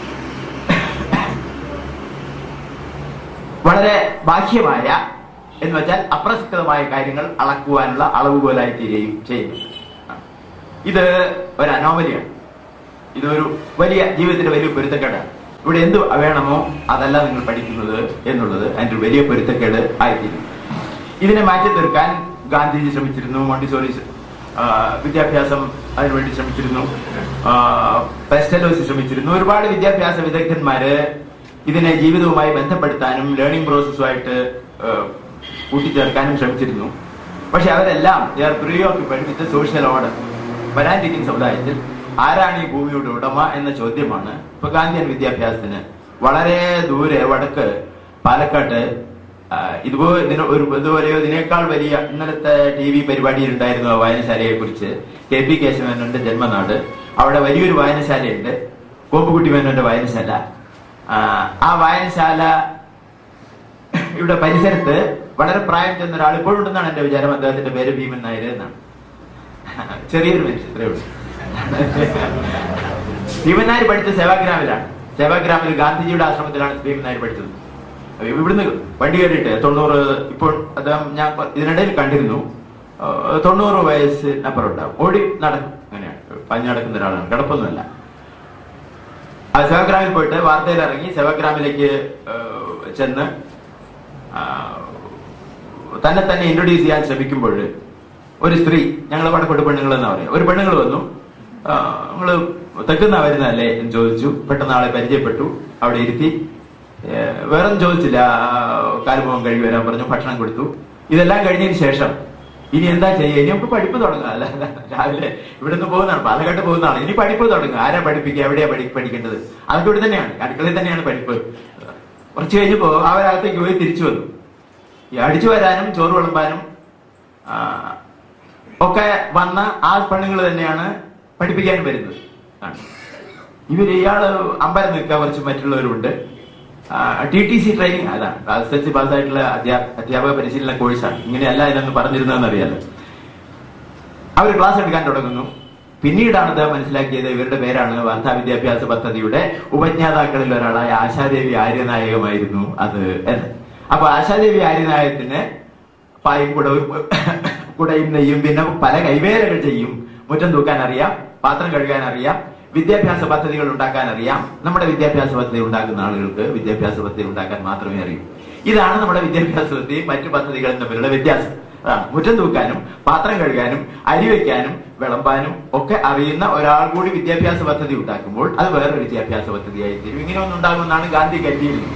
വളരെ ബാഹ്യമായ എന്ന് വെച്ചാൽ അപ്രസക്തമായ കാര്യങ്ങൾ അളക്കുവാനുള്ള അളവുകോലായി തീരുകയും ചെയ്യുന്നു. ഇത് ഒരു അനോമലിയാണ്. ഇതൊരു വലിയ ജീവിതത്തിന്റെ വലിയ പൊരുത്തക്കേടാണ്. ഇവിടെ എന്ത് വേണമോ അതല്ല നിങ്ങൾ പഠിക്കുന്നത് എന്നുള്ളത് അതിന്റെ ഒരു വലിയ പൊരുത്തക്കേട് ആയിത്തീരും. ഇതിനെ മാറ്റി തീർക്കാൻ ഗാന്ധിജി ശ്രമിച്ചിരുന്നു, മോണ്ടിസോറി വിദ്യാഭ്യാസം അതിനുവേണ്ടി ശ്രമിച്ചിരുന്നു, പെസ്റ്റലോസി ശ്രമിച്ചിരുന്നു. ഒരുപാട് വിദ്യാഭ്യാസ വിദഗ്ധന്മാര് ഇതിനെ ജീവിതവുമായി ബന്ധപ്പെടുത്താനും ലേണിംഗ് പ്രോസസ്സുമായിട്ട് കൂട്ടിച്ചേർക്കാനും ശ്രമിച്ചിരുന്നു. പക്ഷെ അവരെല്ലാം വിത്ത് സോഷ്യൽ ഓർഡർ. വരാനിരിക്കുന്ന സമുദായത്തിൽ ആരാണ് ഈ ഭൂമിയുടെ ഉടമ എന്ന ചോദ്യമാണ് ഇപ്പൊ ഗാന്ധിയൻ വിദ്യാഭ്യാസത്തിന് വളരെ ദൂരെ വടക്ക് പാലക്കാട്ട് ഇതുപോലെയോ ഇതിനേക്കാൾ വലിയ ഇന്നലത്തെ TV പരിപാടിയിൽ ഉണ്ടായിരുന്നു വായനശാലയെ കുറിച്ച്. KP കേശവമേനോന്റെ ജന്മനാട്, അവിടെ വലിയൊരു വായനശാലയുണ്ട്, കോപ്പുകുട്ടി മേനോന്റെ വായനശാല. ആ വായനശാല ഇവിടെ പരിസരത്ത് വളരെ പ്രായം ചെന്ന ഒരാൾ ഇപ്പോഴുണ്ടെന്നാണ് എന്റെ വിചാരം. അദ്ദേഹത്തിന്റെ പേര് ഭീമൻ നായർ എന്നാണ്. ചെറിയൊരു മനുഷ്യൻ, ഇത്രയേ ഉള്ളൂ. ഭീമൻ നായർ പഠിച്ച സേവാഗ്രാമിലാണ്. സേവാഗ്രാമിൽ ഗാന്ധിജിയുടെ ആശ്രമത്തിലാണ് ഭീമൻ നായർ പഠിച്ചത്. ഇവിടുന്ന് വണ്ടി കയറിയിട്ട് 90, ഇപ്പോൾ അദ്ദേഹം ഞാൻ ഇതിനിടയിൽ കണ്ടിരുന്നു, 90 വയസ്സിനപ്പുറം ഉണ്ടാവും. ഓടി നടക്കും, അങ്ങനെയാണ്, പഞ്ഞു നടക്കുന്ന ഒരാളാണ്, കിടപ്പൊന്നുമല്ല. ആ സേവാഗ്രാമിൽ പോയിട്ട് വാർത്തയിൽ ഇറങ്ങി സേവാഗ്രാമിലേക്ക് ചെന്ന് തന്നെ ഇൻട്രൊഡ്യൂസ് ചെയ്യാൻ ശ്രമിക്കുമ്പോൾ ഒരു സ്ത്രീ, ഞങ്ങൾ വടക്കോട്ട് പെണ്ണുങ്ങൾ എന്നാ പറയാം, ഒരു പെണ്ണുങ്ങൾ വന്നു. നിങ്ങള് തെക്കുന്ന വരുന്നതല്ലേ എന്ന് ചോദിച്ചു. പെട്ടെന്ന് ആളെ പരിചയപ്പെട്ടു, അവിടെ ഇരുത്തി. വേറൊന്നും ചോദിച്ചില്ല, കാൽമുഖം കഴുകി വരാൻ പറഞ്ഞു, ഭക്ഷണം കൊടുത്തു. ഇതെല്ലാം കഴിഞ്ഞതിന് ശേഷം ഇനി എന്താ ചെയ്യുക, ഇനി നമുക്ക് പഠിപ്പ് തുടങ്ങാം. അല്ല, രാവിലെ ഇവിടെ നിന്ന് പോകുന്നതാണ്, പാലക്കാട്ട് പോകുന്നതാണ്, ഇനി പഠിപ്പ് തുടങ്ങുക. ആരാ പഠിപ്പിക്കുക, എവിടെയാ പഠിക്കേണ്ടത്? അതൊക്കെ ഇവിടെ തന്നെയാണ്, അടുക്കളയിൽ തന്നെയാണ് പഠിപ്പ്. കുറച്ച് കഴിഞ്ഞപ്പോ അവരകത്തേക്ക് പോയി തിരിച്ചു വന്നു. ഈ അടിച്ചു വരാനും ചോറ് വിളമ്പാനും ഒക്കെ വന്ന ആ പെണ്ണുങ്ങൾ തന്നെയാണ് പഠിപ്പിക്കാനും വരുന്നത്. ഇയാള് അമ്പരം നിൽക്കുക, കുറച്ച് മറ്റുള്ളവരുണ്ട്. TTC ട്രെയിനിങ്, അതാണ് SSLC പാസ്സായിട്ടുള്ള അധ്യാപക പരിശീലന കോഴ്സാണ്. ഇങ്ങനെയല്ല ഇതിനൊന്ന് പറഞ്ഞിരുന്നതെന്ന് അറിയാലോ. അവർ ക്ലാസ് എടുക്കാൻ തുടങ്ങുന്നു. പിന്നീടാണ് അദ്ദേഹം മനസ്സിലാക്കിയത് ഇവരുടെ പേരാണ് വാർത്താ വിദ്യാഭ്യാസ പദ്ധതിയുടെ ഉപജ്ഞാതാക്കളിൽ ഒരാളായ ആശാദേവി ആര്യനായകമായിരുന്നു അത് എന്ന്. അപ്പൊ ആശാദേവി ആര്യനായകത്തിന് പായും കുടയും നെയ്യും, പിന്നെ പല കൈവേലകൾ ചെയ്യും. മുറ്റം തൂക്കാൻ അറിയാം, പാത്രം കഴുകാൻ അറിയാം, വിദ്യാഭ്യാസ പദ്ധതികൾ ഉണ്ടാക്കാൻ അറിയാം. നമ്മുടെ വിദ്യാഭ്യാസ പദ്ധതി ഉണ്ടാക്കുന്ന ആളുകൾക്ക് വിദ്യാഭ്യാസ പദ്ധതി ഉണ്ടാക്കാൻ മാത്രമേ അറിയൂ. ഇതാണ് നമ്മുടെ വിദ്യാഭ്യാസ പദ്ധതിയും മറ്റു പദ്ധതികളും തമ്മിലുള്ള വ്യത്യാസം. മുറ്റം തൂക്കാനും പാത്രം കഴുകാനും അരി വയ്ക്കാനും വിളമ്പാനും ഒക്കെ അറിയുന്ന ഒരാൾ കൂടി വിദ്യാഭ്യാസ പദ്ധതി ഉണ്ടാക്കുമ്പോൾ അത് വേറൊരു വിദ്യാഭ്യാസ പദ്ധതിയായി തീരും. ഇങ്ങനെ ഒന്നും ഉണ്ടാകുമെന്നാണ് ഗാന്ധി കരുതിയിരുന്നത്.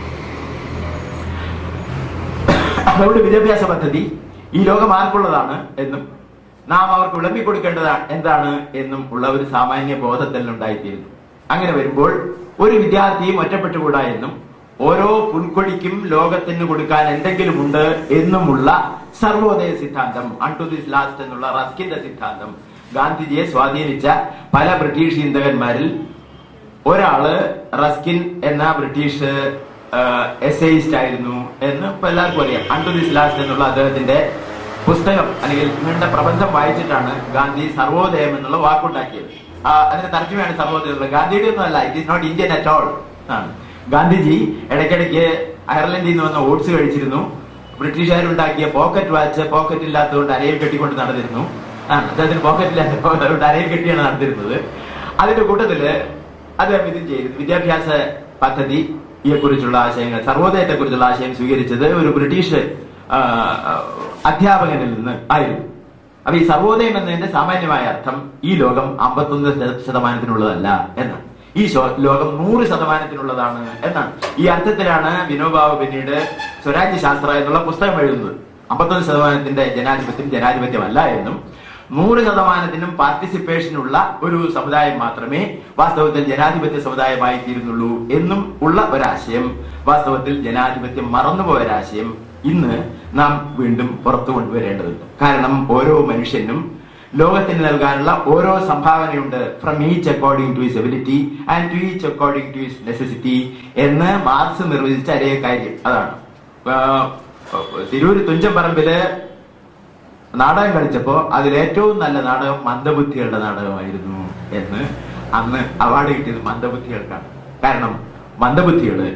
അതുകൊണ്ട് വിദ്യാഭ്യാസ പദ്ധതി ഈ ലോകം ആർക്കുള്ളതാണ് എന്നും നാം അവർക്ക് വിളമ്പിക്കൊടുക്കേണ്ടതാണ് എന്താണ് എന്നും ഉള്ള ഒരു സാമാന്യ ബോധത്തിൽ ഉണ്ടായിത്തീരുന്നു. അങ്ങനെ വരുമ്പോൾ ഒരു വിദ്യാർത്ഥിയും ഒറ്റപ്പെട്ടുകൂടാ എന്നും ഓരോ പുൽക്കൊടിക്കും ലോകത്തിന് കൊടുക്കാൻ എന്തെങ്കിലും ഉണ്ട് എന്നുമുള്ള സർവോദയ സിദ്ധാന്തം, അൺടു ദിസ് ലാസ്റ്റ് എന്നുള്ള റസ്കിന്റെ സിദ്ധാന്തം ഗാന്ധിജിയെ സ്വാധീനിച്ച പല ബ്രിട്ടീഷ് ചിന്തകന്മാരിൽ ഒരാള് റസ്കിൻ എന്ന ബ്രിട്ടീഷ് എസ്സേയിസ്റ്റ് ആയിരുന്നു എന്ന് ഇപ്പൊ എല്ലാവർക്കും അറിയാം. അൺടു ദിസ് ലാസ്റ്റ് എന്നുള്ള അദ്ദേഹത്തിന്റെ പുസ്തകം അല്ലെങ്കിൽ നീണ്ട പ്രബന്ധം വായിച്ചിട്ടാണ് ഗാന്ധി സർവോദയം എന്നുള്ള വാക്കുണ്ടാക്കിയത്. അതിന്റെ തർജ്ജമയാണ് സർവോദയം. ഗാന്ധിയുടെ ഒന്നും അല്ല, it is not Indian at all ആണ്. ഗാന്ധിജി ഇടയ്ക്കിടയ്ക്ക് അയർലൻഡിൽ നിന്ന് വന്ന ഓട്സ് കഴിച്ചിരുന്നു. ബ്രിട്ടീഷുകാരുണ്ടാക്കിയ പോക്കറ്റ് വാച്ച് പോക്കറ്റ് ഇല്ലാത്തതുകൊണ്ട് അരയിൽ കെട്ടിക്കൊണ്ട് നടന്നിരുന്നു. അദ്ദേഹത്തിന് പോക്കറ്റ് ഇല്ലാത്തതുകൊണ്ട് അരയിൽ കെട്ടിയാണ് നടന്നിരുന്നത്. അതിന്റെ കൂട്ടത്തില് അദ്ദേഹം ഇതും ചെയ്തു. വിദ്യാഭ്യാസ പദ്ധതിയെ കുറിച്ചുള്ള ആശയങ്ങൾ, സർവോദയത്തെ കുറിച്ചുള്ള ആശയം സ്വീകരിച്ചത് ഒരു ബ്രിട്ടീഷ് അധ്യാപകനിൽ നിന്ന് ആയിരുന്നു. അപ്പൊ ഈ സർവോദയം എന്നതിന്റെ സാമാന്യമായ അർത്ഥം ഈ ലോകം 51% എന്നാണ്. ഈ ലോകം 100% എന്നാണ്. ഈ അർത്ഥത്തിലാണ് വിനോബാവ് പിന്നീട് സ്വരാജ്യ ശാസ്ത്ര എന്നുള്ള പുസ്തകം എഴുതുന്നത്. 51% ജനാധിപത്യമല്ല എന്നും 100% പാർട്ടിസിപ്പേഷനുള്ള ഒരു സമുദായം മാത്രമേ വാസ്തവത്തിൽ ജനാധിപത്യ സമുദായമായി തീരുന്നുള്ളൂ എന്നും ഉള്ള ഒരാശയം, വാസ്തവത്തിൽ ജനാധിപത്യം മറന്നുപോയൊരാശയം ഇന്ന് നാം വീണ്ടും പുറത്തു കൊണ്ടുവരേണ്ടതുണ്ട്. കാരണം ഓരോ മനുഷ്യനും ലോകത്തിന് നൽകാനുള്ള ഓരോ സംഭാവനയുണ്ട്. From each according to his ability and to each according to his necessity എന്ന് മാർക്സ് നിർവചിച്ച അതേ കാര്യം അതാണ്. തിരൂര് തുഞ്ചംപറമ്പില് നാടകം കളിച്ചപ്പോ അതിലേറ്റവും നല്ല നാടകം മന്ദബുദ്ധികളുടെ നാടകമായിരുന്നു എന്ന് അന്ന് അവാർഡ് കിട്ടിയത് മന്ദബുദ്ധികൾക്കാണ്. കാരണം മന്ദബുദ്ധികള്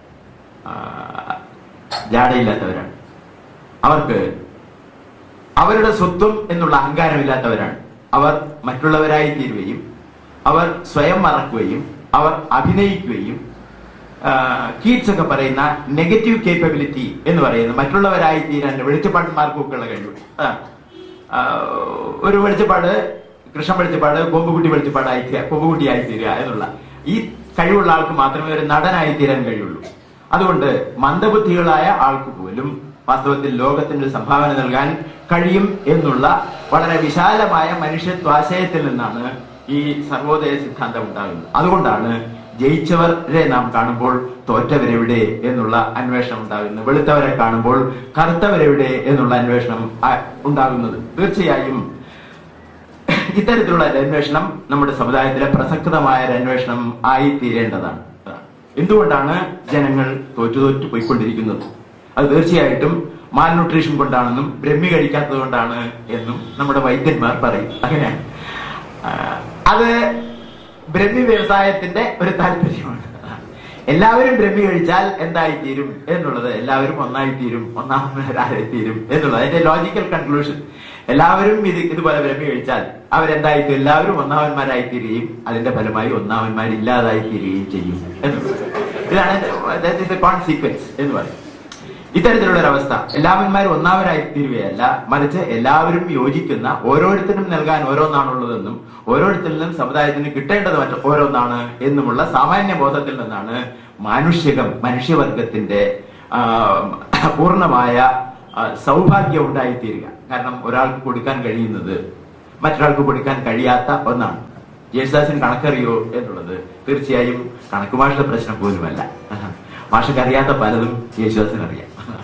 ജാടയില്ലാത്തവരാണ്. അവർക്ക് അവരുടെ സ്വത്വം എന്നുള്ള അഹങ്കാരമില്ലാത്തവരാണ്. അവർ മറ്റുള്ളവരായി തീരുകയും അവർ സ്വയം മറക്കുകയും അവർ അഭിനയിക്കുകയും കീറ്റ്സ് ഒക്കെ പറയുന്ന നെഗറ്റീവ് കേപ്പബിലിറ്റി എന്ന് പറയുന്നത് മറ്റുള്ളവരായി തീരാൻ വെളിച്ചപ്പാടന്മാർക്കൊക്കെ ഉള്ള കഴിവുണ്ട്. അതാണ് ഒരു വെളിച്ചപ്പാട്, കൃഷ്ണ വെളിച്ചപ്പാട് കൊമ്പുകുട്ടി കൊമ്പുകുട്ടിയായി തീരുക എന്നുള്ള ഈ കഴിവുള്ള ആൾക്ക് മാത്രമേ ഒരു നടനായി തീരാൻ കഴിയുള്ളൂ. അതുകൊണ്ട് മന്ദബുദ്ധികളായ ആൾക്ക് പോലും വാസ്തവത്തിൽ ലോകത്തിന് സംഭാവന നൽകാൻ കഴിയും എന്നുള്ള വളരെ വിശാലമായ മനുഷ്യത്വാശയത്തിൽ നിന്നാണ് ഈ സർവോദയ സിദ്ധാന്തം ഉണ്ടാകുന്നത്. അതുകൊണ്ടാണ് ജയിച്ചവരെ നാം കാണുമ്പോൾ തോറ്റവരെവിടെ എന്നുള്ള അന്വേഷണം ഉണ്ടാകുന്നത്, വെളുത്തവരെ കാണുമ്പോൾ കറുത്തവരെവിടെ എന്നുള്ള അന്വേഷണം ഉണ്ടാകുന്നത്. തീർച്ചയായും ഇത്തരത്തിലുള്ള ഒരു അന്വേഷണം നമ്മുടെ സമുദായത്തിലെ പ്രസക്തമായ ഒരു അന്വേഷണം ആയി തീരേണ്ടതാണ്. എന്തുകൊണ്ടാണ് ജനങ്ങൾ തോറ്റു പോയിക്കൊണ്ടിരിക്കുന്നത്? അത് തീർച്ചയായിട്ടും മാൽന്യൂട്രീഷൻ കൊണ്ടാണെന്നും ബ്രഹ്മി കഴിക്കാത്തത് കൊണ്ടാണ് എന്നും നമ്മുടെ വൈദ്യന്മാർ പറയും. അങ്ങനെയാണ്. അത് ബ്രഹ്മി വ്യവസായത്തിന്റെ ഒരു താല്പര്യമാണ്. എല്ലാവരും ബ്രഹ്മി കഴിച്ചാൽ എന്തായിത്തീരും എന്നുള്ളത്, എല്ലാവരും ഒന്നായിത്തീരും, ഒന്നാമതായിത്തീരും എന്നുള്ളത് അതിന്റെ ലോജിക്കൽ കൺക്ലൂഷൻ. എല്ലാവരും ഇതുപോലെ ബ്രഹ്മി കഴിച്ചാൽ അവരെന്തായിത്തീരും, എല്ലാവരും ഒന്നാമന്മാരായിത്തീരുകയും അതിന്റെ ഫലമായി ഒന്നാമന്മാരില്ലാതായിത്തീരുകയും ചെയ്യും എന്നുള്ളത്. ഇതാണ് കോൺസിക്വൻസ് എന്ന് പറയും. ഇത്തരത്തിലുള്ള ഒരവസ്ഥ എല്ലാവന്മാരും ഒന്നാമരായി തീരുകയല്ല, മറിച്ച് എല്ലാവരും യോജിക്കുന്ന, ഓരോരുത്തരും നൽകാൻ ഓരോന്നാണുള്ളതെന്നും ഓരോരുത്തരിൽ നിന്നും സമുദായത്തിന് കിട്ടേണ്ടത് ഓരോന്നാണ് എന്നുമുള്ള സാമാന്യ ബോധത്തിൽ നിന്നാണ് മനുഷ്യവർഗത്തിന്റെ പൂർണ്ണമായ സൗഭാഗ്യം ഉണ്ടായിത്തീരുക. കാരണം ഒരാൾക്ക് കൊടുക്കാൻ കഴിയുന്നത് മറ്റൊരാൾക്ക് കൊടുക്കാൻ കഴിയാത്ത ഒന്നാണ്. യേശുദാസിന് കണക്കറിയോ എന്നുള്ളത് തീർച്ചയായും കണക്കുമാഷയുടെ പ്രശ്നം പോലുമല്ല. മാഷക്ക് അറിയാത്ത പലതും യേശുദാസിന് അറിയാം.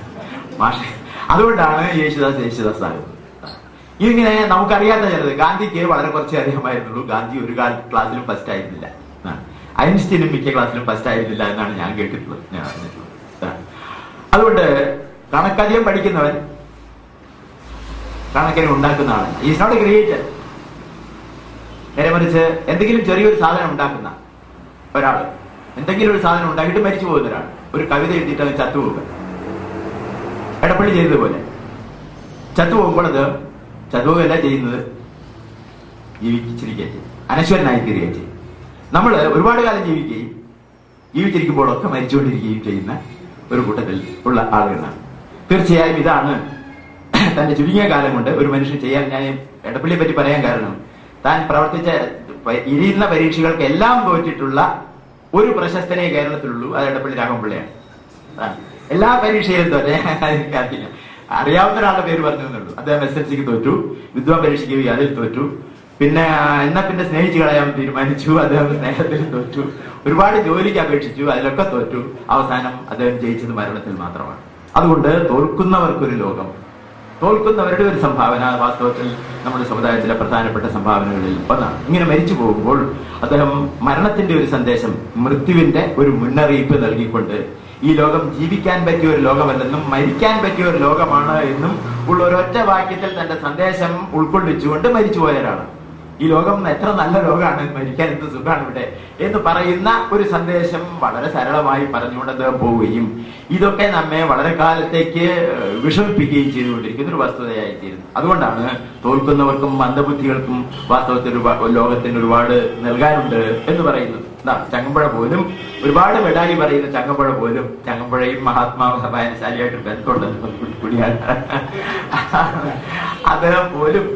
അതുകൊണ്ടാണ് യേശുദാസ് ആകുന്നത്. ഇങ്ങനെ നമുക്കറിയാത്ത ചിലത്, ഗാന്ധിക്ക് വളരെ കുറച്ചേ അറിയാമായിരുന്നുള്ളൂ. ഗാന്ധി ഒരു ക്ലാസ്സിലും ഫസ്റ്റ് ആയിരുന്നില്ല. ഐൻസ്റ്റീനും മിക്ക ക്ലാസ്സിലും ഫസ്റ്റ് ആയിരുന്നില്ല എന്നാണ് ഞാൻ കേട്ടിട്ടുള്ളത്, ഞാൻ അറിഞ്ഞിട്ടുള്ളത്. അതുകൊണ്ട് കണക്കധികം പഠിക്കുന്നവൻ കണക്കിനെ ഉണ്ടാക്കുന്ന ആളാണ്. Is not a creator. നേരെ മറിച്ച് എന്തെങ്കിലും ചെറിയൊരു സാധനം ഉണ്ടാക്കുന്ന ഒരാൾ, എന്തെങ്കിലും ഒരു സാധനം ഉണ്ടാക്കിയിട്ട് മരിച്ചു പോകുന്ന ഒരാൾ, ഒരു കവിത എഴുതിയിട്ട് അത് ചത്തുപോകുക, എടപ്പള്ളി ചെയ്തതുപോലെ ചത്തുപോകുമ്പോൾ അത് ചത്തുപോകല്ല ചെയ്യുന്നത്, ജീവിച്ചിരിക്കുകയും ചെയ്യും, അനശ്വരനായി തീരുകയും ചെയ്യും. നമ്മൾ ഒരുപാട് കാലം ജീവിച്ചിരിക്കുമ്പോഴൊക്കെ മരിച്ചുകൊണ്ടിരിക്കുകയും ചെയ്യുന്ന ഒരു കൂട്ടത്തിൽ ഉള്ള ആളുകളാണ്. തീർച്ചയായും ഇതാണ് തന്റെ ചുരുങ്ങിയ കാലം കൊണ്ട് ഒരു മനുഷ്യൻ ചെയ്യാൻ, ഞാൻ എടപ്പള്ളിയെ പറ്റി പറയാൻ കാരണം, താൻ പ്രവർത്തിച്ച ഇരിയുന്ന പരീക്ഷകൾക്ക് എല്ലാം തോറ്റിട്ടുള്ള ഒരു പ്രശസ്തനെ കേരളത്തിലുള്ളൂ, അത് എടപ്പള്ളി രാഘവൻപിള്ളയാണ്. എല്ലാ പരീക്ഷയിലും തോറ്റേ എനിക്കറിയില്ല, അറിയാവുന്ന ഒരാളുടെ പേര് പറഞ്ഞു എന്നുള്ളൂ. അദ്ദേഹം SSLCക്ക് തോറ്റു, വിദ്വാൻ പരീക്ഷയ്ക്ക് അതിൽ തോറ്റു, പിന്നെ സ്നേഹിച്ചു കളയാൻ തീരുമാനിച്ചു, അദ്ദേഹം സ്നേഹത്തിൽ തോറ്റു, ഒരുപാട് ജോലിക്ക് അപേക്ഷിച്ചു, അതിലൊക്കെ തോറ്റു. അവസാനം അദ്ദേഹം ജയിച്ചത് മരണത്തിൽ മാത്രമാണ്. അതുകൊണ്ട് തോൽക്കുന്നവർക്കൊരു ലോകം, തോൽക്കുന്നവരുടെ ഒരു സംഭാവന വാസ്തവത്തിൽ നമ്മുടെ സമുദായത്തിലെ പ്രധാനപ്പെട്ട സംഭാവനകളിൽ ഒന്നാണ്. ഇങ്ങനെ മരിച്ചു പോകുമ്പോൾ അദ്ദേഹം മരണത്തിന്റെ ഒരു സന്ദേശം, മൃത്യുവിന്റെ ഒരു മുന്നറിയിപ്പ് നൽകിക്കൊണ്ട് ഈ ലോകം ജീവിക്കാൻ പറ്റിയ ഒരു ലോകമല്ലെന്നും മരിക്കാൻ പറ്റിയ ഒരു ലോകമാണ് എന്നും ഉള്ള ഒരൊറ്റ വാക്യത്തിൽ തന്റെ സന്ദേശം ഉൾക്കൊള്ളിച്ചുകൊണ്ട് മരിച്ചുപോയ ഒരാളാണ്. ഈ ലോകം എത്ര നല്ല ലോകമാണ്, മരിക്കാൻ എന്ത് സുഖമാണ് ഇവിടെ എന്ന് പറയുന്ന ഒരു സന്ദേശം വളരെ സരളമായി പറഞ്ഞുകൊണ്ട് അദ്ദേഹം പോവുകയും ഇതൊക്കെ നമ്മെ വളരെ കാലത്തേക്ക് വിഷമിപ്പിക്കുകയും ചെയ്തുകൊണ്ടിരിക്കുന്ന ഒരു വസ്തുതയായിത്തീരുന്നു. അതുകൊണ്ടാണ് തോൽക്കുന്നവർക്കും മന്ദബുദ്ധികൾക്കും വാസ്തവത്തിൽ ലോകത്തിന് ഒരുപാട് നൽകാനുണ്ട് എന്ന് പറയുന്നത്. ചങ്ങമ്പുഴ പോലും ഒരുപാട് മെഡാലി പറയുന്ന ചങ്ങമ്പുഴ പോലും, ചങ്ങമ്പുഴയും മഹാത്മാവ് വായനശാലിയായിട്ട് ബന്ധമുണ്ടെന്ന് കൂടിയാണ്. അദ്ദേഹം പോലും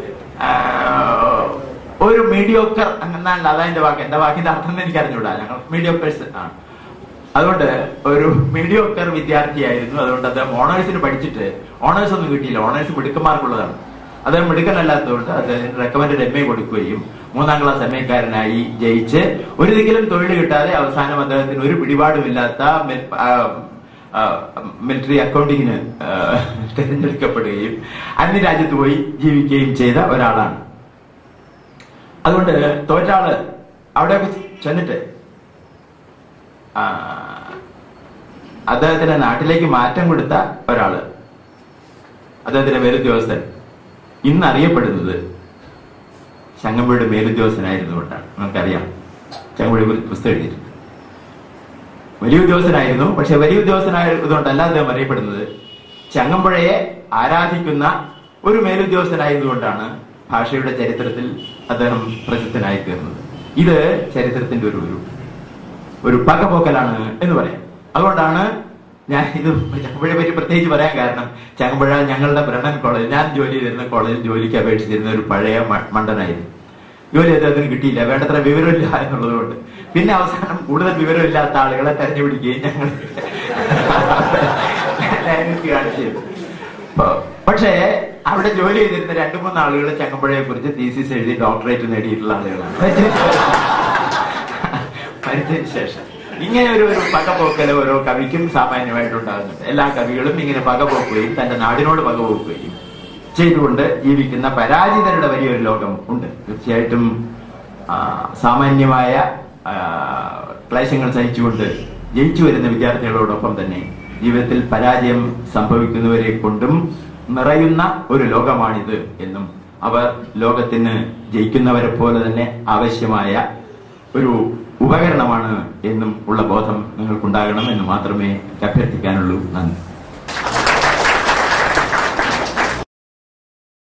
ഒരു മീഡിയോക്കർ എന്നാണ് അതെന്റെ വാക്ക്, എന്റെ വാക്കിന്റെ അർത്ഥം എനിക്ക് അറിഞ്ഞൂടാ, ഞങ്ങൾ മീഡിയോക്കേഴ്സ് ആണ്. അതുകൊണ്ട് ഒരു മീഡിയോക്കർ വിദ്യാർത്ഥിയായിരുന്നു. അതുകൊണ്ട് അദ്ദേഹം ഓണേഴ്സിന് പഠിച്ചിട്ട് ഓണേഴ്സ് ഒന്നും കിട്ടിയില്ല, ഓണേഴ്സ് മിടുക്കന്മാർക്കുള്ളതാണ്. അദ്ദേഹം മിടുക്കനല്ലാത്തതുകൊണ്ട് അദ്ദേഹം റെക്കമെൻഡഡ് MA കൊടുക്കുകയും 3ാം ക്ലാസ് MA-കാരനായി ജയിച്ച് ഒരു ദിക്കിലും തൊഴിൽ കിട്ടാതെ അവസാനം അദ്ദേഹത്തിന് ഒരു പിടിപാടുമില്ലാത്ത മിലിറ്ററി അക്കൗണ്ടിങ്ങിന് തിരഞ്ഞെടുക്കപ്പെടുകയും അന്യരാജ്യത്ത് പോയി ജീവിക്കുകയും ചെയ്ത ഒരാളാണ്. അതുകൊണ്ട് തോറ്റാള് അവിടെയൊക്കെ ചെന്നിട്ട് അദ്ദേഹത്തിന്റെ നാട്ടിലേക്ക് മാറ്റം കൊടുത്ത ഒരാള്, അദ്ദേഹത്തിന്റെ മേലുദ്യോഗസ്ഥൻ ഇന്ന് അറിയപ്പെടുന്നത് ചങ്ങമ്പുഴയുടെ മേലുദ്യോഗസ്ഥനായിരുന്നുകൊണ്ടാണ്. നമുക്കറിയാം, ചങ്ങമ്പുഴ പുസ്തകം എഴുതിയിട്ടുണ്ട്. വലിയ ഉദ്യോഗസ്ഥനായിരുന്നു. പക്ഷെ വലിയ ഉദ്യോഗസ്ഥനായതുകൊണ്ടല്ല അദ്ദേഹം അറിയപ്പെടുന്നത്, ചങ്ങമ്പുഴയെ ആരാധിക്കുന്ന ഒരു മേലുദ്യോഗസ്ഥനായതുകൊണ്ടാണ് ഭാഷയുടെ ചരിത്രത്തിൽ അദ്ദേഹം പ്രസിദ്ധനായി തീർന്നത്. ഇത് ചരിത്രത്തിന്റെ ഒരു പകപോക്കലാണ് എന്ന് പറയാം. അതുകൊണ്ടാണ് ഞാൻ ഇത് ചങ്ങമ്പുഴയെ പറ്റി പ്രത്യേകിച്ച് പറയാൻ കാരണം, ചങ്ങമ്പുഴ ഞങ്ങളുടെ ബ്രണ്ണൻ കോളേജ്, ഞാൻ ജോലി ചെയ്തിരുന്ന കോളേജിൽ ജോലിക്ക് അപേക്ഷിച്ചിരുന്ന ഒരു പഴയ മണ്ടനായിരുന്നു. ജോലി അദ്ദേഹത്തിന് കിട്ടിയില്ല, വേണ്ടത്ര വിവരമില്ല എന്നുള്ളത് കൊണ്ട്. പിന്നെ അവസാനം കൂടുതൽ വിവരമില്ലാത്ത ആളുകളെ തെരഞ്ഞുപിടിക്കുകയും ഞങ്ങൾ കാണിച്ചു. പക്ഷേ അവിടെ ജോലി ചെയ്തിരുന്ന 2-3 ആളുകൾ ചങ്ങമ്പുഴയെ കുറിച്ച് തീസിസ് എഴുതി ഡോക്ടറേറ്റ് നേടിയിട്ടുള്ള ആളുകളാണ്. മരിച്ചതിന് ശേഷം ഇങ്ങനെ ഒരു പകപോക്കൽ ഓരോ കവിക്കും സാമാന്യമായിട്ടുണ്ടാകുന്നുണ്ട്. എല്ലാ കവികളും ഇങ്ങനെ പകപോക്കുകയും തന്റെ നാടിനോട് പകപോക്കുകയും ചെയ്തുകൊണ്ട് ജീവിക്കുന്ന പരാജിതരുടെ വലിയൊരു ലോകം ഉണ്ട്. തീർച്ചയായിട്ടും സാമാന്യമായ ക്ലേശങ്ങൾ സഹിച്ചുകൊണ്ട് ജയിച്ചു വരുന്ന വിദ്യാർത്ഥികളോടൊപ്പം തന്നെ ജീവിതത്തിൽ പരാജയം സംഭവിക്കുന്നവരെ കൊണ്ടും നിറയുന്ന ഒരു ലോകമാണിത് എന്നും അവർ ലോകത്തിന് ജയിക്കുന്നവരെ പോലെ തന്നെ ആവശ്യമായ ഒരു ഉപകരണമാണ് എന്നും ഉള്ള ബോധം നിങ്ങൾക്കുണ്ടാകണം എന്ന് മാത്രമേ അഭ്യർത്ഥിക്കാനുള്ളൂ. നന്ദി.